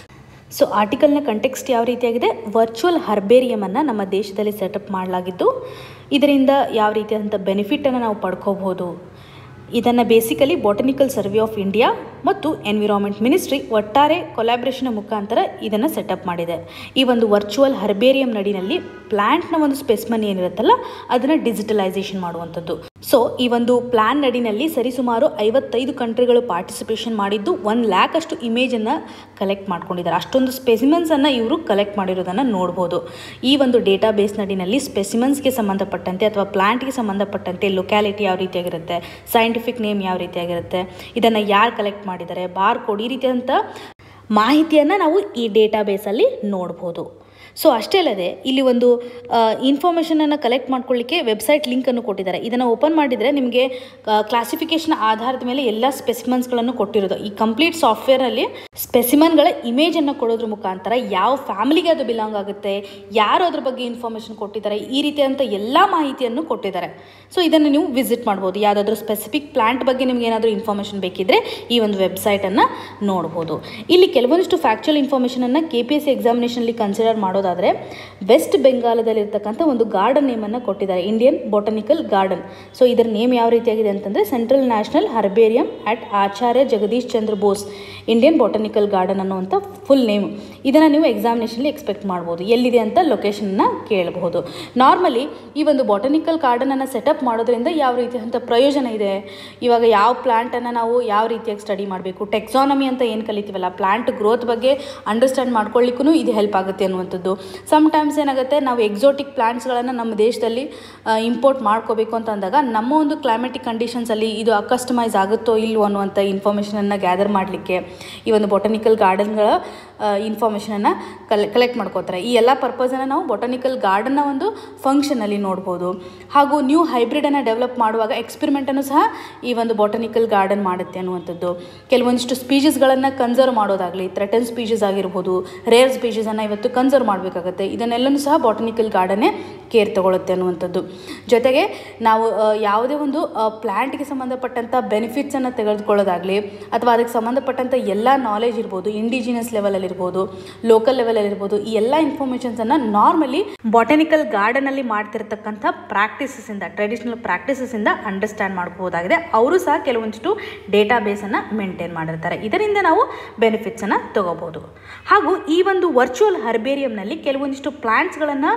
ಸೊ ಆರ್ಟಿಕಲ್ನ ಕಂಟೆಕ್ಸ್ಟ್ ಯಾವ ರೀತಿಯಾಗಿದೆ, ವರ್ಚುವಲ್ ಹರ್ಬೇರಿಯಮನ್ನು ನಮ್ಮ ದೇಶದಲ್ಲಿ ಸೆಟಪ್ ಮಾಡಲಾಗಿದ್ದು ಇದರಿಂದ ಯಾವ ರೀತಿಯಾದಂಥ ಬೆನಿಫಿಟನ್ನು ನಾವು ಪಡ್ಕೋಬಹುದು. ಇದನ್ನು basically botanical survey of India ಮತ್ತು ಎನ್ವಿರಾನ್ಮೆಂಟ್ ಮಿನಿಸ್ಟ್ರಿ ಒಟ್ಟಾರೆ ಕೊಲಾಬ್ರೇಷನ್ ಮುಖಾಂತರ ಇದನ್ನು ಸೆಟಪ್ ಮಾಡಿದೆ. ಈ ಒಂದು ವರ್ಚುವಲ್ ಹರ್ಬೇರಿಯಂ ನಡಿನಲ್ಲಿ ಪ್ಲ್ಯಾಂಟ್ನ ಒಂದು ಸ್ಪೆಸಿಮನ್ ಏನಿರುತ್ತಲ್ಲ ಅದನ್ನು ಡಿಜಿಟಲೈಸೇಷನ್ ಮಾಡುವಂಥದ್ದು. ಸೊ ಈ ಒಂದು ಪ್ಲ್ಯಾನ್ ನಡಿನಲ್ಲಿ ಸರಿಸುಮಾರು ಐವತ್ತೈದು ಕಂಟ್ರಿಗಳು ಪಾರ್ಟಿಸಿಪೇಷನ್ ಮಾಡಿದ್ದು ಒನ್ ಲ್ಯಾಕ್ ಅಷ್ಟು ಇಮೇಜನ್ನು ಕಲೆಕ್ಟ್ ಮಾಡ್ಕೊಂಡಿದ್ದಾರೆ. ಅಷ್ಟೊಂದು ಸ್ಪೆಸಿಮೆನ್ಸನ್ನು ಇವರು ಕಲೆಕ್ಟ್ ಮಾಡಿರೋದನ್ನು ನೋಡ್ಬೋದು. ಈ ಒಂದು ಡೇಟಾ ಬೇಸ್ ನಡಿನಲ್ಲಿ ಸ್ಪೆಸಿಮೆನ್ಸ್ಗೆ ಸಂಬಂಧಪಟ್ಟಂತೆ ಅಥವಾ ಪ್ಲ್ಯಾಂಟ್ಗೆ ಸಂಬಂಧಪಟ್ಟಂತೆ ಲೊಕ್ಯಾಲಿಟಿ ಯಾವ ರೀತಿಯಾಗಿರುತ್ತೆ, ಸೈಂಟಿಫಿಕ್ ನೇಮ್ ಯಾವ ರೀತಿಯಾಗಿರುತ್ತೆ, ಇದನ್ನು ಯಾರು ಕಲೆಕ್ಟ್ ಮಾಡಿದ್ದಾರೆ, ಬಾರ್ ಕೋಡ್, ಈ ರೀತಿಯಾದಂಥ ಮಾಹಿತಿಯನ್ನು ನಾವು ಈ ಡೇಟಾ ಬೇಸಲ್ಲಿ ನೋಡ್ಬೋದು. ಸೊ ಅಷ್ಟೇ ಅಲ್ಲದೆ ಇಲ್ಲಿ ಒಂದು ಇನ್ಫಾರ್ಮೇಷನನ್ನು ಕಲೆಕ್ಟ್ ಮಾಡ್ಕೊಳ್ಳಿಕ್ಕೆ ವೆಬ್ಸೈಟ್ ಲಿಂಕನ್ನು ಕೊಟ್ಟಿದ್ದಾರೆ. ಇದನ್ನು ಓಪನ್ ಮಾಡಿದರೆ ನಿಮಗೆ ಕ್ಲಾಸಿಫಿಕೇಷನ್ ಆಧಾರದ ಮೇಲೆ ಎಲ್ಲ ಸ್ಪೆಸಿಮನ್ಸ್ಗಳನ್ನು ಕೊಟ್ಟಿರೋದು. ಈ ಕಂಪ್ಲೀಟ್ ಸಾಫ್ಟ್ವೇರಲ್ಲಿ ಸ್ಪೆಸಿಮನ್ಗಳ ಇಮೇಜನ್ನು ಕೊಡೋದ್ರ ಮುಖಾಂತರ ಯಾವ ಫ್ಯಾಮಿಲಿಗೆ ಅದು ಬಿಲಾಂಗ್ ಆಗುತ್ತೆ, ಯಾರು ಅದ್ರ ಬಗ್ಗೆ ಇನ್ಫಾರ್ಮೇಷನ್ ಕೊಟ್ಟಿದ್ದಾರೆ, ಈ ರೀತಿಯಾದಂಥ ಎಲ್ಲ ಮಾಹಿತಿಯನ್ನು ಕೊಟ್ಟಿದ್ದಾರೆ. ಸೊ ಇದನ್ನು ನೀವು ವಿಸಿಟ್ ಮಾಡ್ಬೋದು. ಯಾವುದಾದ್ರೂ ಸ್ಪೆಸಿಫಿಕ್ ಪ್ಲಾಂಟ್ ಬಗ್ಗೆ ನಿಮ್ಗೆ ಏನಾದರೂ ಇನ್ಫಾರ್ಮೇಷನ್ ಬೇಕಿದ್ದರೆ ಈ ಒಂದು ವೆಬ್ಸೈಟನ್ನು ನೋಡ್ಬೋದು. ಇಲ್ಲಿ ಕೆಲವೊಂದಿಷ್ಟು ಫ್ಯಾಕ್ಚುಯಲ್ ಇನ್ಫಾರ್ಮೇಷನನ್ನು ಕೆ ಪಿ ಎಸ್ ಸಿ ಎಕ್ಸಾಮಿನೇಷನಲ್ಲಿ ಕನ್ಸಿಡರ್ ಮಾಡೋದು ಆದರೆ ವೆಸ್ಟ್ ಬೆಂಗಾಲದಲ್ಲಿರ್ತಕ್ಕಂಥ ಒಂದು ಗಾರ್ಡನ್ ನೇಮನ್ನು ಕೊಟ್ಟಿದ್ದಾರೆ, ಇಂಡಿಯನ್ ಬಾಟನಿಕಲ್ ಗಾರ್ಡನ್. ಸೊ ಇದರ ನೇಮ್ ಯಾವ ರೀತಿಯಾಗಿದೆ ಅಂತಂದರೆ central national herbarium at Acharya Jagadish Chandra Bose Indian botanical garden ಅನ್ನುವಂಥ ಫುಲ್ ನೇಮ್. ಇದನ್ನು ನೀವು ಎಕ್ಸಾಮಿನೇಷನಲ್ಲಿ ಎಕ್ಸ್ಪೆಕ್ಟ್ ಮಾಡ್ಬೋದು. ಎಲ್ಲಿದೆ ಅಂತ ಲೊಕೇಶನ್ನ ಕೇಳಬಹುದು. ನಾರ್ಮಲಿ ಈ ಒಂದು ಬಾಟನಿಕಲ್ ಗಾರ್ಡನನ್ನು ಸೆಟಪ್ ಮಾಡೋದ್ರಿಂದ ಯಾವ ರೀತಿಯಾದಂಥ ಪ್ರಯೋಜನ ಇದೆ, ಇವಾಗ ಯಾವ ಪ್ಲಾಂಟನ್ನು ನಾವು ಯಾವ ರೀತಿಯಾಗಿ ಸ್ಟಡಿ ಮಾಡಬೇಕು, ಟೆಕ್ಸಾನಮಿ ಅಂತ ಏನು ಕಲಿತೀವಲ್ಲ, ಪ್ಲಾಂಟ್ ಗ್ರೋತ್ ಬಗ್ಗೆ ಅಂಡರ್ಸ್ಟ್ಯಾಂಡ್ ಮಾಡ್ಕೊಳ್ಳಿಕ್ಕೂ ಇದು ಹೆಲ್ಪ್ ಆಗುತ್ತೆ ಅನ್ನುವಂಥದ್ದು. ಸಮ್ಟೈಮ್ಸ್ ಏನಾಗುತ್ತೆ, ನಾವು ಎಕ್ಸೋಟಿಕ್ ಪ್ಲಾಂಟ್ಸ್ಗಳನ್ನು ನಮ್ಮ ದೇಶದಲ್ಲಿ ಇಂಪೋರ್ಟ್ ಮಾಡ್ಕೋಬೇಕು ಅಂತ ಅಂದಾಗ ನಮ್ಮ ಒಂದು ಕ್ಲೈಮೆಟಿಕ್ ಕಂಡೀಷನ್ಸಲ್ಲಿ ಇದು ಕಸ್ಟಮೈಸ್ ಆಗುತ್ತೋ ಇಲ್ವೋ ಅನ್ನುವಂಥ ಇನ್ಫಾರ್ಮೇಷನನ್ನು ಗ್ಯಾದರ್ ಮಾಡಲಿಕ್ಕೆ ಈ ಒಂದು ಬಾಟನಿಕಲ್ ಗಾರ್ಡನ್ಗಳ ಇನ್ಫಾರ್ಮೇಷನನ್ನು ಕಲೆ ಕಲೆಕ್ಟ್ ಮಾಡ್ಕೋತಾರೆ. ಈ ಎಲ್ಲ ಪರ್ಪಸನ್ನು ನಾವು ಬಾಟನಿಕಲ್ ಗಾರ್ಡನ್ನ ಒಂದು ಫಂಕ್ಷನಲ್ಲಿ ನೋಡ್ಬೋದು. ಹಾಗೂ ನ್ಯೂ ಹೈಬ್ರಿಡನ್ನು ಡೆವಲಪ್ ಮಾಡುವಾಗ ಎಕ್ಸ್ಪೆರಿಮೆಂಟನ್ನು ಸಹ ಈ ಒಂದು ಬಾಟನಿಕಲ್ ಗಾರ್ಡನ್ ಮಾಡುತ್ತೆ ಅನ್ನುವಂಥದ್ದು. ಕೆಲವೊಂದಿಷ್ಟು ಸ್ಪೀಷೀಸ್ಗಳನ್ನು ಕನ್ಸರ್ವ್ ಮಾಡೋದಾಗಲಿ, ಥ್ರೆಟನ್ ಸ್ಪೀಷೀಸ್ ಆಗಿರ್ಬೋದು, ರೇರ್ ಸ್ಪೀಷೀಸನ್ನು ಇವತ್ತು ಕನ್ಸರ್ವ್ ಮಾಡಬೇಕಾಗುತ್ತೆ. ಇದನ್ನೆಲ್ಲನೂ ಸಹ ಬಾಟನಿಕಲ್ ಗಾರ್ಡನ್ನೇ ಕೇರ್ ತಗೊಳುತ್ತೆ ಅನ್ನುವಂಥದ್ದು. ಜೊತೆಗೆ ನಾವು ಯಾವುದೇ ಒಂದು ಪ್ಲ್ಯಾಂಟ್ಗೆ ಸಂಬಂಧಪಟ್ಟಂಥ ಬೆನಿಫಿಟ್ಸನ್ನು ತೆಗೆದುಕೊಳ್ಳೋದಾಗಲಿ ಅಥವಾ ಅದಕ್ಕೆ ಸಂಬಂಧಪಟ್ಟಂಥ ಎಲ್ಲ ನಾಲೆಜ್ ಇರ್ಬೋದು, ಇಂಡಿಜಿನಸ್ ಲೆವೆಲಲ್ಲಿ ಇರ್ಬೋದು, ಲೋಕಲ್ ಲೆವೆಲಲ್ಲಿ ಇರ್ಬೋದು, ಈ ಎಲ್ಲ ಇನ್ಫಾರ್ಮೇಷನ್ಸನ್ನು ನಾರ್ಮಲಿ ಬಾಟನಿಕಲ್ ಗಾರ್ಡನಲ್ಲಿ ಮಾಡ್ತಿರ್ತಕ್ಕಂಥ ಪ್ರಾಕ್ಟೀಸಸ್ಸಿಂದ, ಟ್ರೆಡಿಷನಲ್ ಪ್ರಾಕ್ಟೀಸಸ್ಸಿಂದ ಅಂಡರ್ಸ್ಟ್ಯಾಂಡ್ ಮಾಡ್ಕೋಬೋದಾಗಿದೆ. ಅವರು ಸಹ ಕೆಲವೊಂದಿಷ್ಟು ಡೇಟಾ ಬೇಸನ್ನು ಮೇಂಟೈನ್ ಮಾಡಿರ್ತಾರೆ. ಇದರಿಂದ ನಾವು ಬೆನಿಫಿಟ್ಸನ್ನು ತಗೋಬೋದು. ಹಾಗೂ ಈ ಒಂದು ವರ್ಚುವಲ್ ಹರ್ಬೇರಿಯಂನಲ್ಲಿ ಕೆಲವೊಂದಿಷ್ಟು ಪ್ಲಾಂಟ್ಸ್ಗಳನ್ನು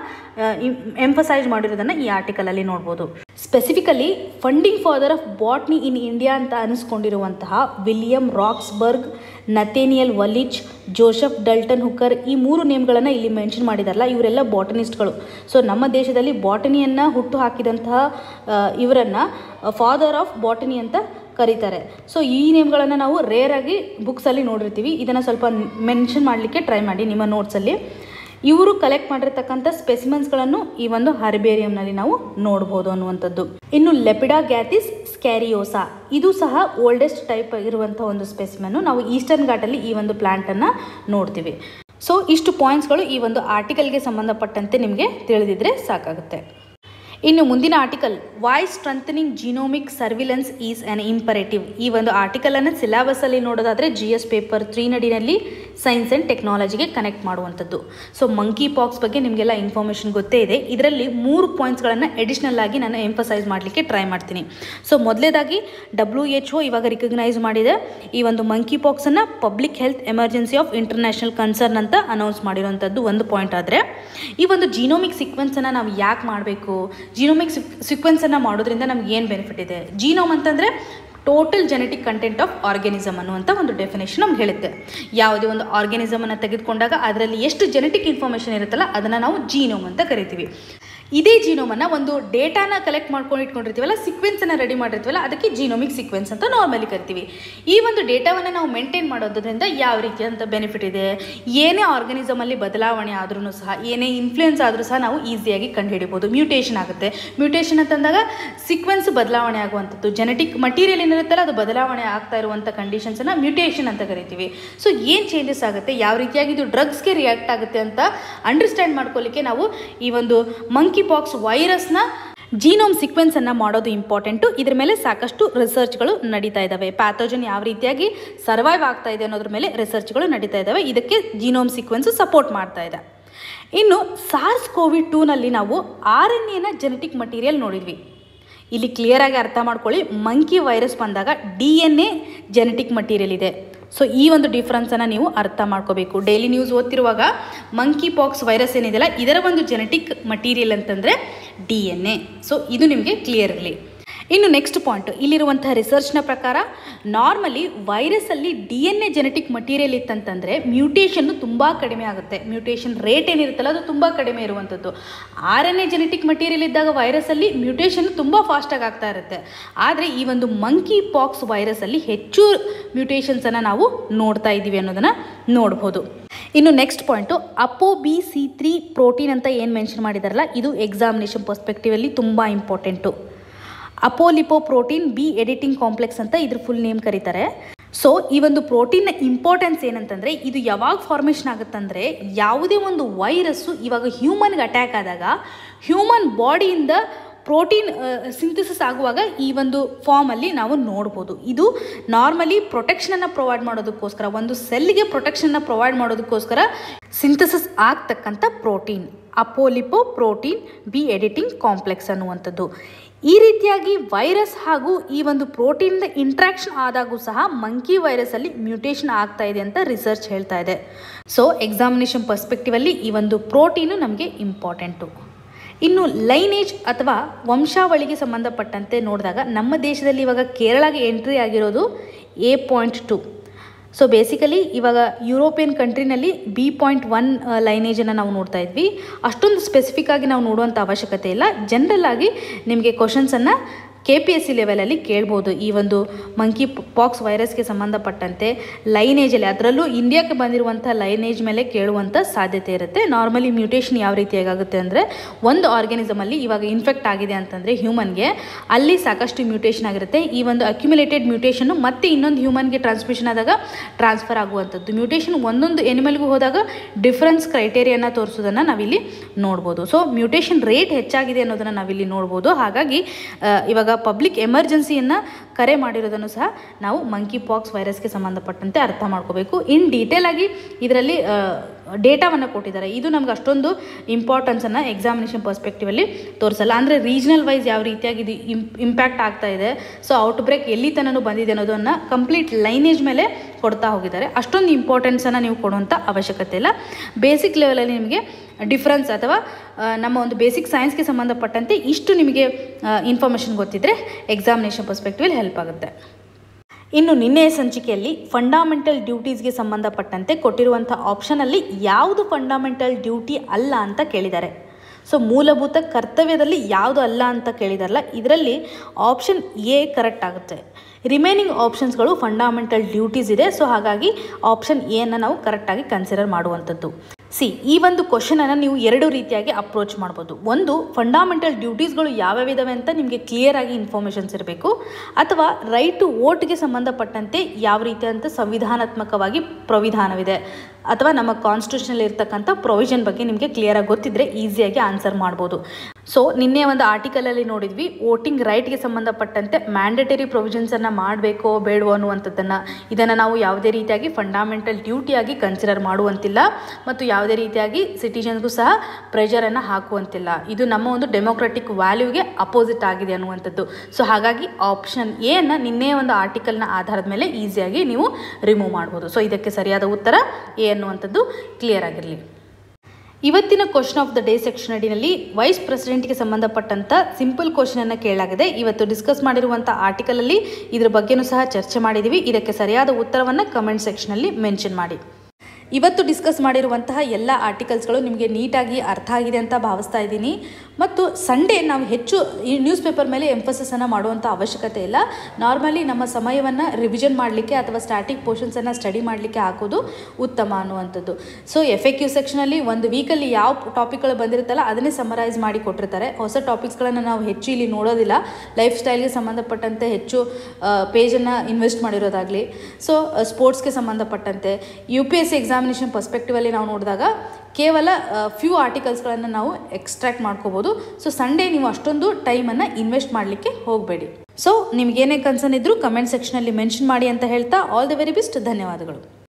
ಎಂಫಸೈಸ್ ಮಾಡಿರೋದನ್ನು ಈ ಆರ್ಟಿಕಲಲ್ಲಿ ನೋಡ್ಬೋದು. Specifically founding father of botany in India ಅಂತ ಅನಿಸ್ಕೊಂಡಿರುವಂತಹ ವಿಲಿಯಂ ರಾಕ್ಸ್ಬರ್ಗ್, ನಥೇನಿಯಲ್ ವಲಿಚ್, ಜೋಸೆಫ್ ಡಲ್ಟನ್ ಹುಕರ್, ಈ ಮೂರು ನೇಮ್ಗಳನ್ನು ಇಲ್ಲಿ ಮೆನ್ಷನ್ ಮಾಡಿದಾರಲ್ಲ, ಇವರೆಲ್ಲ ಬಾಟನಿಸ್ಟ್ಗಳು. ಸೊ ನಮ್ಮ ದೇಶದಲ್ಲಿ ಬಾಟನಿಯನ್ನು ಹುಟ್ಟು ಹಾಕಿದಂತಹ ಇವರನ್ನು ಫಾದರ್ ಆಫ್ ಬಾಟನಿ ಅಂತ ಕರೀತಾರೆ. ಸೊ ಈ ನೇಮ್ಗಳನ್ನು ನಾವು ರೇರಾಗಿ ಬುಕ್ಸಲ್ಲಿ ನೋಡಿರ್ತೀವಿ. ಇದನ್ನು ಸ್ವಲ್ಪ ಮೆನ್ಷನ್ ಮಾಡಲಿಕ್ಕೆ ಟ್ರೈ ಮಾಡಿ ನಿಮ್ಮ ನೋಟ್ಸಲ್ಲಿ. ಇವರು ಕಲೆಕ್ಟ್ ಮಾಡಿರ್ತಕ್ಕಂಥ ಸ್ಪೆಸಿಮೆನ್ಸ್ಗಳನ್ನು ಈ ಒಂದು ಹರ್ಬೇರಿಯಂನಲ್ಲಿ ನಾವು ನೋಡ್ಬೋದು ಅನ್ನುವಂಥದ್ದು. ಇನ್ನು ಲೆಪಿಡಾಗ್ಯಾಥಿಸ್ ಸ್ಕ್ಯಾರಿಯೋಸಾ, ಇದು ಸಹ ಓಲ್ಡೆಸ್ಟ್ ಟೈಪ್ ಇರುವಂಥ ಒಂದು ಸ್ಪೆಸಿಮೆನ್ನು. ನಾವು ಈಸ್ಟರ್ನ್ ಘಾಟಲ್ಲಿ ಈ ಒಂದು ಪ್ಲಾಂಟನ್ನು ನೋಡ್ತೀವಿ. ಸೊ ಇಷ್ಟು ಪಾಯಿಂಟ್ಸ್ಗಳು ಈ ಒಂದು ಆರ್ಟಿಕಲ್ಗೆ ಸಂಬಂಧಪಟ್ಟಂತೆ ನಿಮಗೆ ತಿಳಿದಿದ್ರೆ ಸಾಕಾಗುತ್ತೆ. ಇನ್ನು ಮುಂದಿನ article, why strengthening genomic surveillance is an imperative. ಈ ಒಂದು ಆರ್ಟಿಕಲನ್ನು ಸಿಲೆಬಸಲ್ಲಿ ನೋಡೋದಾದರೆ ಜಿ ಎಸ್ ಪೇಪರ್ ತ್ರೀ ನಡಿನಲ್ಲಿ ಸೈನ್ಸ್ ಆ್ಯಂಡ್ ಟೆಕ್ನಾಲಜಿಗೆ ಕನೆಕ್ಟ್ ಮಾಡುವಂಥದ್ದು. ಸೊ ಮಂಕಿ ಪಾಕ್ಸ್ ಬಗ್ಗೆ ನಿಮಗೆಲ್ಲ ಇನ್ಫಾರ್ಮೇಷನ್ ಗೊತ್ತೇ ಇದೆ. ಇದರಲ್ಲಿ ಮೂರು ಪಾಯಿಂಟ್ಸ್ಗಳನ್ನು ಎಡಿಷ್ನಲ್ ಆಗಿ ನಾನು ಎಂಫಸೈಸ್ ಮಾಡಲಿಕ್ಕೆ ಟ್ರೈ ಮಾಡ್ತೀನಿ. ಸೊ ಮೊದಲೇದಾಗಿ ಡಬ್ಲ್ಯೂ ಎಚ್ ಒ ಇವಾಗ ರಿಕಗ್ನೈಸ್ ಮಾಡಿದೆ ಈ ಒಂದು ಮಂಕಿ ಪಾಕ್ಸನ್ನು public health emergency of international concern ಅಂತ ಅನೌನ್ಸ್ ಮಾಡಿರೋಂಥದ್ದು ಒಂದು ಪಾಯಿಂಟ್. ಆದರೆ ಈ ಒಂದು ಜೀನೋಮಿಕ್ ಸೀಕ್ವೆನ್ಸನ್ನು ನಾವು ಯಾಕೆ ಮಾಡಬೇಕು, ಜೀನೋಮಿಕ್ ಸೀಕ್ವೆನ್ಸನ್ನು ಮಾಡೋದ್ರಿಂದ ನಮ್ಗೆ ಏನು ಬೆನಿಫಿಟ್ ಇದೆ. ಜೀನೋಮ್ ಅಂತಂದರೆ total genetic content of organism ಅನ್ನುವಂಥ ಒಂದು ಡೆಫಿನೇಷನ್ ನಮ್ಗೆ ಹೇಳುತ್ತೆ. ಯಾವುದೇ ಒಂದು ಆರ್ಗ್ಯಾನಿಸಮನ್ನು ತೆಗೆದುಕೊಂಡಾಗ ಅದರಲ್ಲಿ ಎಷ್ಟು ಜೆನೆಟಿಕ್ ಇನ್ಫಾರ್ಮೇಷನ್ ಇರುತ್ತಲ್ಲ ಅದನ್ನು ನಾವು ಜೀನೋಮ್ ಅಂತ ಕರಿತೀವಿ. ಇದೇ ಜೀನೋಮನ್ನು ಒಂದು ಡೇಟಾನ ಕಲೆಕ್ಟ್ ಮಾಡ್ಕೊಂಡು ಇಟ್ಕೊಂಡಿರ್ತೀವಲ್ಲ, ಸೀಕ್ವೆನ್ಸನ್ನು ರೆಡಿ ಮಾಡಿರ್ತೀವಲ್ಲ, ಅದಕ್ಕೆ ಜೀನೋಮಿಕ್ ಸೀಕ್ವೆನ್ಸ್ ಅಂತ ನಾರ್ಮಲಿ ಕರಿತೀವಿ. ಈ ಒಂದು ಡೇಟಾವನ್ನು ನಾವು ಮೇಂಟೈನ್ ಮಾಡೋದ್ರಿಂದ ಯಾವ ರೀತಿಯಾದಂಥ ಬೆನಿಫಿಟ್ ಇದೆ, ಏನೇ ಆರ್ಗನಿಸಮಲ್ಲಿ ಬದಲಾವಣೆ ಆದ್ರೂ ಸಹ, ಏನೇ ಇನ್ಫ್ಲೂಯೆನ್ಸ್ ಆದರೂ ಸಹ ನಾವು ಈಸಿಯಾಗಿ ಕಂಡುಹಿಡಿಬೋದು. ಮ್ಯೂಟೇಷನ್ ಆಗುತ್ತೆ. ಮ್ಯೂಟೇಷನ್ ಅಂತಂದಾಗ ಸೀಕ್ವೆನ್ಸ್ ಬದಲಾವಣೆ ಆಗುವಂಥದ್ದು, ಜೆನೆಟಿಕ್ ಮಟೀರಿಯಲ್ ಏನಿರುತ್ತಲ್ಲ ಅದು ಬದಲಾವಣೆ ಆಗ್ತಾ ಇರುವಂಥ ಕಂಡೀಷನ್ಸನ್ನು ಮ್ಯೂಟೇಷನ್ ಅಂತ ಕರಿತೀವಿ. ಸೊ ಏನು ಚೇಂಜಸ್ ಆಗುತ್ತೆ, ಯಾವ ರೀತಿಯಾಗಿ ಇದು ಡ್ರಗ್ಸ್ಗೆ ರಿಯಾಕ್ಟ್ ಆಗುತ್ತೆ ಅಂತ ಅಂಡರ್ಸ್ಟ್ಯಾಂಡ್ ಮಾಡ್ಕೊಳ್ಳಿಕ್ಕೆ ನಾವು ಈ ಒಂದು ಮಂಕಿ ಪಾಕ್ಸ್ ವೈರಸ್ನ ಜೀನೋಮ್ ಸೀಕ್ವೆನ್ಸನ್ನು ಮಾಡೋದು ಇಂಪಾರ್ಟೆಂಟು. ಇದ್ರ ಮೇಲೆ ಸಾಕಷ್ಟು ರಿಸರ್ಚ್ಗಳು ನಡೀತಾ ಇದ್ದಾವೆ. ಪ್ಯಾಥೋಜನ್ ಯಾವ ರೀತಿಯಾಗಿ ಸರ್ವೈವ್ ಆಗ್ತಾ ಇದೆ ಅನ್ನೋದ್ರ ಮೇಲೆ ರಿಸರ್ಚ್ಗಳು ನಡೀತಾ ಇದ್ದಾವೆ. ಇದಕ್ಕೆ ಜೀನೋಮ್ ಸೀಕ್ವೆನ್ಸು ಸಪೋರ್ಟ್ ಮಾಡ್ತಾ ಇದೆ. ಇನ್ನು ಸಾರ್ಸ್ ಕೋವಿಡ್ ಟೂನಲ್ಲಿ ನಾವು R N A genetic material ನೋಡಿದ್ವಿ. ಇಲ್ಲಿ ಕ್ಲಿಯರಾಗಿ ಅರ್ಥ ಮಾಡ್ಕೊಳ್ಳಿ, ಮಂಕಿ ವೈರಸ್ ಬಂದಾಗ D N A genetic material ಇದೆ. ಸೊ ಈ ಒಂದು ಡಿಫ್ರೆನ್ಸನ್ನು ನೀವು ಅರ್ಥ ಮಾಡ್ಕೋಬೇಕು. ಡೈಲಿ ನ್ಯೂಸ್ ಓದ್ತಿರುವಾಗ ಮಂಕಿ ಪಾಕ್ಸ್ ವೈರಸ್ ಏನಿದೆಯಲ್ಲ ಇದರ ಒಂದು ಜೆನೆಟಿಕ್ ಮಟೀರಿಯಲ್ ಅಂತಂದರೆ ಡಿ ಎನ್ ಎ. ಸೊ ಇದು ನಿಮಗೆ ಕ್ಲಿಯರ್ ಇರಲಿ. ಇನ್ನು ನೆಕ್ಸ್ಟ್ ಪಾಯಿಂಟ್, ಇಲ್ಲಿರುವಂಥ ರಿಸರ್ಚ್ನ ಪ್ರಕಾರ ನಾರ್ಮಲಿ ವೈರಸ್ಸಲ್ಲಿ D N A genetic material ಇತ್ತಂತಂದರೆ ಮ್ಯೂಟೇಷನ್ನು ತುಂಬ ಕಡಿಮೆ ಆಗುತ್ತೆ. ಮ್ಯೂಟೇಷನ್ ರೇಟ್ ಏನಿರುತ್ತಲ್ಲ ಅದು ತುಂಬ ಕಡಿಮೆ ಇರುವಂಥದ್ದು. R N A genetic material ಇದ್ದಾಗ ವೈರಸ್ಸಲ್ಲಿ ಮ್ಯೂಟೇಷನ್ ತುಂಬ ಫಾಸ್ಟಾಗಿ ಆಗ್ತಾ ಇರುತ್ತೆ. ಆದರೆ ಈ ಒಂದು ಮಂಕಿ ಪಾಕ್ಸ್ ವೈರಸ್ಸಲ್ಲಿ ಹೆಚ್ಚು ಮ್ಯೂಟೇಷನ್ಸನ್ನು ನಾವು ನೋಡ್ತಾ ಇದ್ದೀವಿ ಅನ್ನೋದನ್ನು ನೋಡ್ಬೋದು. ಇನ್ನು next point, apo B C three protein ಅಂತ ಏನು ಮೆನ್ಷನ್ ಮಾಡಿದಾರಲ್ಲ ಇದು ಎಕ್ಸಾಮಿನೇಷನ್ ಪರ್ಸ್ಪೆಕ್ಟಿವಲ್ಲಿ ತುಂಬ important. Apolipoprotein B editing complex ಅಂತ ಇದ್ರ ಫುಲ್ ನೇಮ್ ಕರೀತಾರೆ. ಸೊ ಈ ಒಂದು ಪ್ರೋಟೀನ್ನ ಇಂಪಾರ್ಟೆನ್ಸ್ ಏನಂತಂದರೆ ಇದು ಯಾವಾಗ ಫಾರ್ಮೇಷನ್ ಆಗುತ್ತಂದರೆ ಯಾವುದೇ ಒಂದು ವೈರಸ್ಸು ಇವಾಗ ಹ್ಯೂಮನ್ಗೆ ಅಟ್ಯಾಕ್ ಆದಾಗ ಹ್ಯೂಮನ್ ಬಾಡಿಯಿಂದ ಪ್ರೋಟೀನ್ ಸಿಂಥಸಿಸ್ ಆಗುವಾಗ ಈ ಒಂದು ಫಾರ್ಮಲ್ಲಿ ನಾವು ನೋಡ್ಬೋದು. ಇದು ನಾರ್ಮಲಿ ಪ್ರೊಟೆಕ್ಷನನ್ನು ಪ್ರೊವೈಡ್ ಮಾಡೋದಕ್ಕೋಸ್ಕರ, ಒಂದು ಸೆಲ್ಗೆ ಪ್ರೊಟೆಕ್ಷನ್ನ ಪ್ರೊವೈಡ್ ಮಾಡೋದಕ್ಕೋಸ್ಕರ ಸಿಂಥಸಿಸ್ ಆಗ್ತಕ್ಕಂಥ protein apolipoprotein B editing complex ಅನ್ನುವಂಥದ್ದು. ಈ ರೀತಿಯಾಗಿ ವೈರಸ್ ಹಾಗೂ ಈ ಒಂದು ಪ್ರೋಟೀನ್ದ ಇಂಟ್ರಾಕ್ಷನ್ ಆದಾಗೂ ಸಹ ಮಂಕಿ ವೈರಸಲ್ಲಿ ಮ್ಯೂಟೇಷನ್ ಆಗ್ತಾ ಇದೆ ಅಂತ ರಿಸರ್ಚ್ ಹೇಳ್ತಾ ಇದೆ. ಸೊ ಎಕ್ಸಾಮಿನೇಷನ್ ಪರ್ಸ್ಪೆಕ್ಟಿವಲ್ಲಿ ಈ ಒಂದು ಪ್ರೋಟೀನು ನಮಗೆ ಇಂಪಾರ್ಟೆಂಟು. ಇನ್ನು ಲೈನೇಜ್ ಅಥವಾ ವಂಶಾವಳಿಗೆ ಸಂಬಂಧಪಟ್ಟಂತೆ ನೋಡಿದಾಗ ನಮ್ಮ ದೇಶದಲ್ಲಿ ಇವಾಗ ಕೇರಳಗೆ ಎಂಟ್ರಿ ಆಗಿರೋದು A point two. So basically ಇವಾಗ ಯುರೋಪಿಯನ್ ಕಂಟ್ರಿನಲ್ಲಿ ಬಿ ಪಾಯಿಂಟ್ ಒನ್ ಲೈನೇಜನ್ನು ನಾವು ನೋಡ್ತಾ ಇದ್ವಿ. ಅಷ್ಟೊಂದು ಸ್ಪೆಸಿಫಿಕ್ ಆಗಿ ನಾವು ನೋಡುವಂಥ ಅವಶ್ಯಕತೆ ಇಲ್ಲ. ಜನರಲ್ ಆಗಿ ನಿಮಗೆ ಕ್ವಶನ್ಸನ್ನು ಕೆ ಪಿ ಎಸ್ ಸಿ ಲೆವೆಲಲ್ಲಿ ಕೇಳ್ಬೋದು. ಈ ಒಂದು ಮಂಕಿ ಪಾಕ್ಸ್ ವೈರಸ್ಗೆ ಸಂಬಂಧಪಟ್ಟಂತೆ ಲೈನೇಜಲ್ಲಿ, ಅದರಲ್ಲೂ ಇಂಡಿಯಾಕ್ಕೆ ಬಂದಿರುವಂಥ ಲೈನೇಜ್ ಮೇಲೆ ಕೇಳುವಂಥ ಸಾಧ್ಯತೆ ಇರುತ್ತೆ. ನಾರ್ಮಲಿ ಮ್ಯೂಟೇಷನ್ ಯಾವ ರೀತಿಯಾಗುತ್ತೆ ಅಂದರೆ ಒಂದು ಆರ್ಗ್ಯಾನಿಸಮಲ್ಲಿ ಇವಾಗ ಇನ್ಫೆಕ್ಟ್ ಆಗಿದೆ ಅಂತಂದರೆ ಹ್ಯೂಮನ್ಗೆ, ಅಲ್ಲಿ ಸಾಕಷ್ಟು ಮ್ಯೂಟೇಷನ್ ಆಗಿರುತ್ತೆ. ಈ ಒಂದು ಅಕ್ಯುಮುಲೇಟೆಡ್ ಮ್ಯೂಟೇಷನ್ನು ಮತ್ತೆ ಇನ್ನೊಂದು ಹ್ಯೂಮನ್ಗೆ ಟ್ರಾನ್ಸ್ಮಿಷನ್ ಆದಾಗ ಟ್ರಾನ್ಸ್ಫರ್ ಆಗುವಂಥದ್ದು. ಮ್ಯೂಟೇಷನ್ ಒಂದೊಂದು ಎನಿಮಲ್ಗೂ ಹೋದಾಗ ಡಿಫ್ರೆನ್ಸ್ ಕ್ರೈಟೇರಿಯಾನ ತೋರಿಸೋದನ್ನು ನಾವಿಲ್ಲಿ ನೋಡ್ಬೋದು. ಸೊ ಮ್ಯೂಟೇಷನ್ ರೇಟ್ ಹೆಚ್ಚಾಗಿದೆ ಅನ್ನೋದನ್ನು ನಾವಿಲ್ಲಿ ನೋಡ್ಬೋದು. ಹಾಗಾಗಿ ಇವಾಗ ಪಬ್ಲಿಕ್ ಎಮರ್ಜೆನ್ಸಿಯನ್ನು ಕರೆ ಮಾಡಿರೋದನ್ನು ಸಹ ನಾವು ಮಂಕಿ ಪಾಕ್ಸ್ ವೈರಸ್ಗೆ ಸಂಬಂಧಪಟ್ಟಂತೆ ಅರ್ಥ ಮಾಡ್ಕೋಬೇಕು. ಇನ್ ಡೀಟೇಲ್ ಆಗಿ ಇದರಲ್ಲಿ ಡೇಟಾವನ್ನು ಕೊಟ್ಟಿದ್ದಾರೆ. ಇದು ನಮ್ಗೆ ಅಷ್ಟೊಂದು ಇಂಪಾರ್ಟೆನ್ಸನ್ನು ಎಕ್ಸಾಮಿನೇಷನ್ ಪರ್ಸ್ಪೆಕ್ಟಿವಲ್ಲಿ ತೋರಿಸಲ್ಲ. ಅಂದರೆ ರೀಜ್ನಲ್ ವೈಸ್ ಯಾವ ರೀತಿಯಾಗಿ ಇದು ಇಂಪ್ಯಾಕ್ಟ್ ಆಗ್ತಾ ಇದೆ, ಸೊ ಔಟ್ ಬ್ರೇಕ್ ಎಲ್ಲಿ ತನೂ ಬಂದಿದೆ ಅನ್ನೋದನ್ನು ಕಂಪ್ಲೀಟ್ ಲೈನೇಜ್ ಮೇಲೆ ಕೊಡ್ತಾ ಹೋಗಿದ್ದಾರೆ. ಅಷ್ಟೊಂದು ಇಂಪಾರ್ಟೆನ್ಸನ್ನು ನೀವು ಕೊಡುವಂಥ ಅವಶ್ಯಕತೆ ಇಲ್ಲ. ಬೇಸಿಕ್ ಲೆವೆಲಲ್ಲಿ ನಿಮಗೆ ಡಿಫ್ರೆನ್ಸ್ ಅಥವಾ ನಮ್ಮ ಒಂದು ಬೇಸಿಕ್ ಸೈನ್ಸ್ಗೆ ಸಂಬಂಧಪಟ್ಟಂತೆ ಇಷ್ಟು ನಿಮಗೆ ಇನ್ಫಾರ್ಮೇಷನ್ ಗೊತ್ತಿದ್ದರೆ ಎಕ್ಸಾಮಿನೇಷನ್ ಪರ್ಸ್ಪೆಕ್ಟಿವಲ್ಲಿ ಹೆಲ್ಪ್ ಆಗುತ್ತೆ. ಇನ್ನು ನಿನ್ನೆಯ ಸಂಚಿಕೆಯಲ್ಲಿ ಫಂಡಾಮೆಂಟಲ್ ಡ್ಯೂಟೀಸ್ಗೆ ಸಂಬಂಧಪಟ್ಟಂತೆ ಕೊಟ್ಟಿರುವಂಥ ಆಪ್ಷನಲ್ಲಿ ಯಾವುದು ಫಂಡಾಮೆಂಟಲ್ ಡ್ಯೂಟಿ ಅಲ್ಲ ಅಂತ ಕೇಳಿದ್ದಾರೆ. ಸೊ ಮೂಲಭೂತ ಕರ್ತವ್ಯದಲ್ಲಿ ಯಾವುದು ಅಲ್ಲ ಅಂತ ಕೇಳಿದಾರಲ್ಲ, ಇದರಲ್ಲಿ ಆಪ್ಷನ್ ಎ ಕರೆಕ್ಟ್ ಆಗುತ್ತೆ. ರಿಮೈನಿಂಗ್ ಆಪ್ಷನ್ಸ್ಗಳು ಫಂಡಾಮೆಂಟಲ್ ಡ್ಯೂಟೀಸ್ ಇದೆ. ಸೊ ಹಾಗಾಗಿ ಆಪ್ಷನ್ ಎನ್ನು ನಾವು ಕರೆಕ್ಟಾಗಿ ಕನ್ಸಿಡರ್ ಮಾಡುವಂಥದ್ದು. ಸಿ ಈ ಒಂದು ಕ್ವಶನನ್ನು ನೀವು ಎರಡು ರೀತಿಯಾಗಿ ಅಪ್ರೋಚ್ ಮಾಡ್ಬೋದು. ಒಂದು, ಫಂಡಾಮೆಂಟಲ್ ಡ್ಯೂಟೀಸ್ಗಳು ಯಾವ್ಯಾವಿದಾವೆ ಅಂತ ನಿಮಗೆ ಕ್ಲಿಯರಾಗಿ ಇನ್ಫಾರ್ಮೇಷನ್ಸ್ ಇರಬೇಕು. ಅಥವಾ ರೈಟ್ ಟು ವೋಟ್ಗೆ ಸಂಬಂಧಪಟ್ಟಂತೆ ಯಾವ ರೀತಿಯಾದಂಥ ಸಂವಿಧಾನಾತ್ಮಕವಾಗಿ ಪ್ರವಿಧಾನವಿದೆ ಅಥವಾ ನಮ್ಮ ಕಾನ್ಸ್ಟಿಟ್ಯೂಷನಲ್ಲಿ ಇರ್ತಕ್ಕಂಥ ಪ್ರೊವಿಷನ್ ಬಗ್ಗೆ ನಿಮಗೆ ಕ್ಲಿಯರಾಗಿ ಗೊತ್ತಿದ್ದರೆ ಈಸಿಯಾಗಿ ಆನ್ಸರ್ ಮಾಡ್ಬೋದು. ಸೊ ನಿನ್ನೆ ಒಂದು ಆರ್ಟಿಕಲಲ್ಲಿ ನೋಡಿದ್ವಿ, ವೋಟಿಂಗ್ ರೈಟ್ಗೆ ಸಂಬಂಧಪಟ್ಟಂತೆ ಮ್ಯಾಂಡೇಟರಿ ಪ್ರೊವಿಷನ್ಸನ್ನು ಮಾಡಬೇಕೋ ಬೇಡವೋ ಅನ್ನುವಂಥದ್ದನ್ನು. ಇದನ್ನು ನಾವು ಯಾವುದೇ ರೀತಿಯಾಗಿ ಫಂಡಾಮೆಂಟಲ್ ಡ್ಯೂಟಿಯಾಗಿ ಕನ್ಸಿಡರ್ ಮಾಡುವಂತಿಲ್ಲ ಮತ್ತು ಯಾವುದೇ ರೀತಿಯಾಗಿ ಸಿಟಿಜನ್ಸ್ಗೂ ಸಹ ಪ್ರೆಷರನ್ನು ಹಾಕುವಂತಿಲ್ಲ. ಇದು ನಮ್ಮ ಒಂದು ಡೆಮೋಕ್ರೆಟಿಕ್ ವ್ಯಾಲ್ಯೂಗೆ ಅಪೋಸಿಟ್ ಆಗಿದೆ ಅನ್ನುವಂಥದ್ದು. ಸೊ ಹಾಗಾಗಿ ಆಪ್ಷನ್ ಎನ್ನು ನಿನ್ನೆ ಒಂದು ಆರ್ಟಿಕಲ್ನ ಆಧಾರದ ಮೇಲೆ ಈಸಿಯಾಗಿ ನೀವು ರಿಮೂವ್ ಮಾಡ್ಬೋದು. ಸೊ ಇದಕ್ಕೆ ಸರಿಯಾದ ಉತ್ತರ ಎ ಅನ್ನುವಂಥದ್ದು ಕ್ಲಿಯರ್ ಆಗಿರಲಿ. ಇವತ್ತಿನ question of the day section ಅಡಿನಲ್ಲಿ ವೈಸ್ ಪ್ರೆಸಿಡೆಂಟ್ಗೆ ಸಂಬಂಧಪಟ್ಟಂಥ ಸಿಂಪಲ್ ಕ್ವಶನನ್ನು ಕೇಳಲಾಗಿದೆ. ಇವತ್ತು ಡಿಸ್ಕಸ್ ಮಾಡಿರುವಂಥ ಆರ್ಟಿಕಲಲ್ಲಿ ಇದ್ರ ಬಗ್ಗೆನೂ ಸಹ ಚರ್ಚೆ ಮಾಡಿದ್ದೀವಿ. ಇದಕ್ಕೆ ಸರಿಯಾದ ಉತ್ತರವನ್ನು ಕಮೆಂಟ್ ಸೆಕ್ಷನಲ್ಲಿ ಮೆನ್ಷನ್ ಮಾಡಿ. ಇವತ್ತು ಡಿಸ್ಕಸ್ ಮಾಡಿರುವಂತಹ ಎಲ್ಲ ಆರ್ಟಿಕಲ್ಸ್ಗಳು ನಿಮಗೆ ನೀಟಾಗಿ ಅರ್ಥ ಆಗಿದೆ ಅಂತ ಭಾವಿಸ್ತಾ ಇದ್ದೀನಿ. ಮತ್ತು ಸಂಡೇ ನಾವು ಹೆಚ್ಚು ಈ ನ್ಯೂಸ್ ಪೇಪರ್ ಮೇಲೆ ಎಂಫಸಿಸನ್ನು ಮಾಡುವಂಥ ಅವಶ್ಯಕತೆ ಇಲ್ಲ. ನಾರ್ಮಲಿ ನಮ್ಮ ಸಮಯವನ್ನು ರಿವಿಷನ್ ಮಾಡಲಿಕ್ಕೆ ಅಥವಾ ಸ್ಟ್ಯಾಟಿಕ್ ಪೋರ್ಷನ್ಸನ್ನು ಸ್ಟಡಿ ಮಾಡಲಿಕ್ಕೆ ಹಾಕೋದು ಉತ್ತಮ ಅನ್ನುವಂಥದ್ದು. ಸೊ ಎಫ್ ಎ ಕ್ಯೂ ಸೆಕ್ಷನಲ್ಲಿ ಒಂದು ವೀಕಲ್ಲಿ ಯಾವ ಟಾಪಿಕ್ಗಳು ಬಂದಿರುತ್ತಲ್ಲ ಅದನ್ನೇ ಸಮರೈಸ್ ಮಾಡಿ ಕೊಟ್ಟಿರ್ತಾರೆ. ಹೊಸ ಟಾಪಿಕ್ಸ್ಗಳನ್ನು ನಾವು ಹೆಚ್ಚು ಇಲ್ಲಿ ನೋಡೋದಿಲ್ಲ. ಲೈಫ್ ಸ್ಟೈಲ್ಗೆ ಸಂಬಂಧಪಟ್ಟಂತೆ ಹೆಚ್ಚು ಪೇಜನ್ನು ಇನ್ವೆಸ್ಟ್ ಮಾಡಿರೋದಾಗಲಿ, ಸೊ ಸ್ಪೋರ್ಟ್ಸ್ಗೆ ಸಂಬಂಧಪಟ್ಟಂತೆ, U P S C exam examination ಪರ್ಸ್ಪೆಕ್ಟಿವಲ್ಲಿ ನಾವು ನೋಡಿದಾಗ ಕೇವಲ ಫ್ಯೂ ಆರ್ಟಿಕಲ್ಸ್ಗಳನ್ನು ನಾವು ಎಕ್ಸ್ಟ್ರಾಕ್ಟ್ ಮಾಡ್ಕೋಬೋದು. ಸೊ ಸಂಡೇ ನೀವು ಅಷ್ಟೊಂದು ಟೈಮನ್ನು ಇನ್ವೆಸ್ಟ್ ಮಾಡಲಿಕ್ಕೆ ಹೋಗಬೇಡಿ. ಸೊ ನಿಮ್ಗೇನೇ ಕನ್ಸರ್ನ್ ಇದ್ದರೂ ಕಮೆಂಟ್ ಸೆಕ್ಷನಲ್ಲಿ ಮೆನ್ಷನ್ ಮಾಡಿ ಅಂತ ಹೇಳ್ತಾ ಆಲ್ ದಿ ವೆರಿ ಬೆಸ್ಟ್. ಧನ್ಯವಾದಗಳು.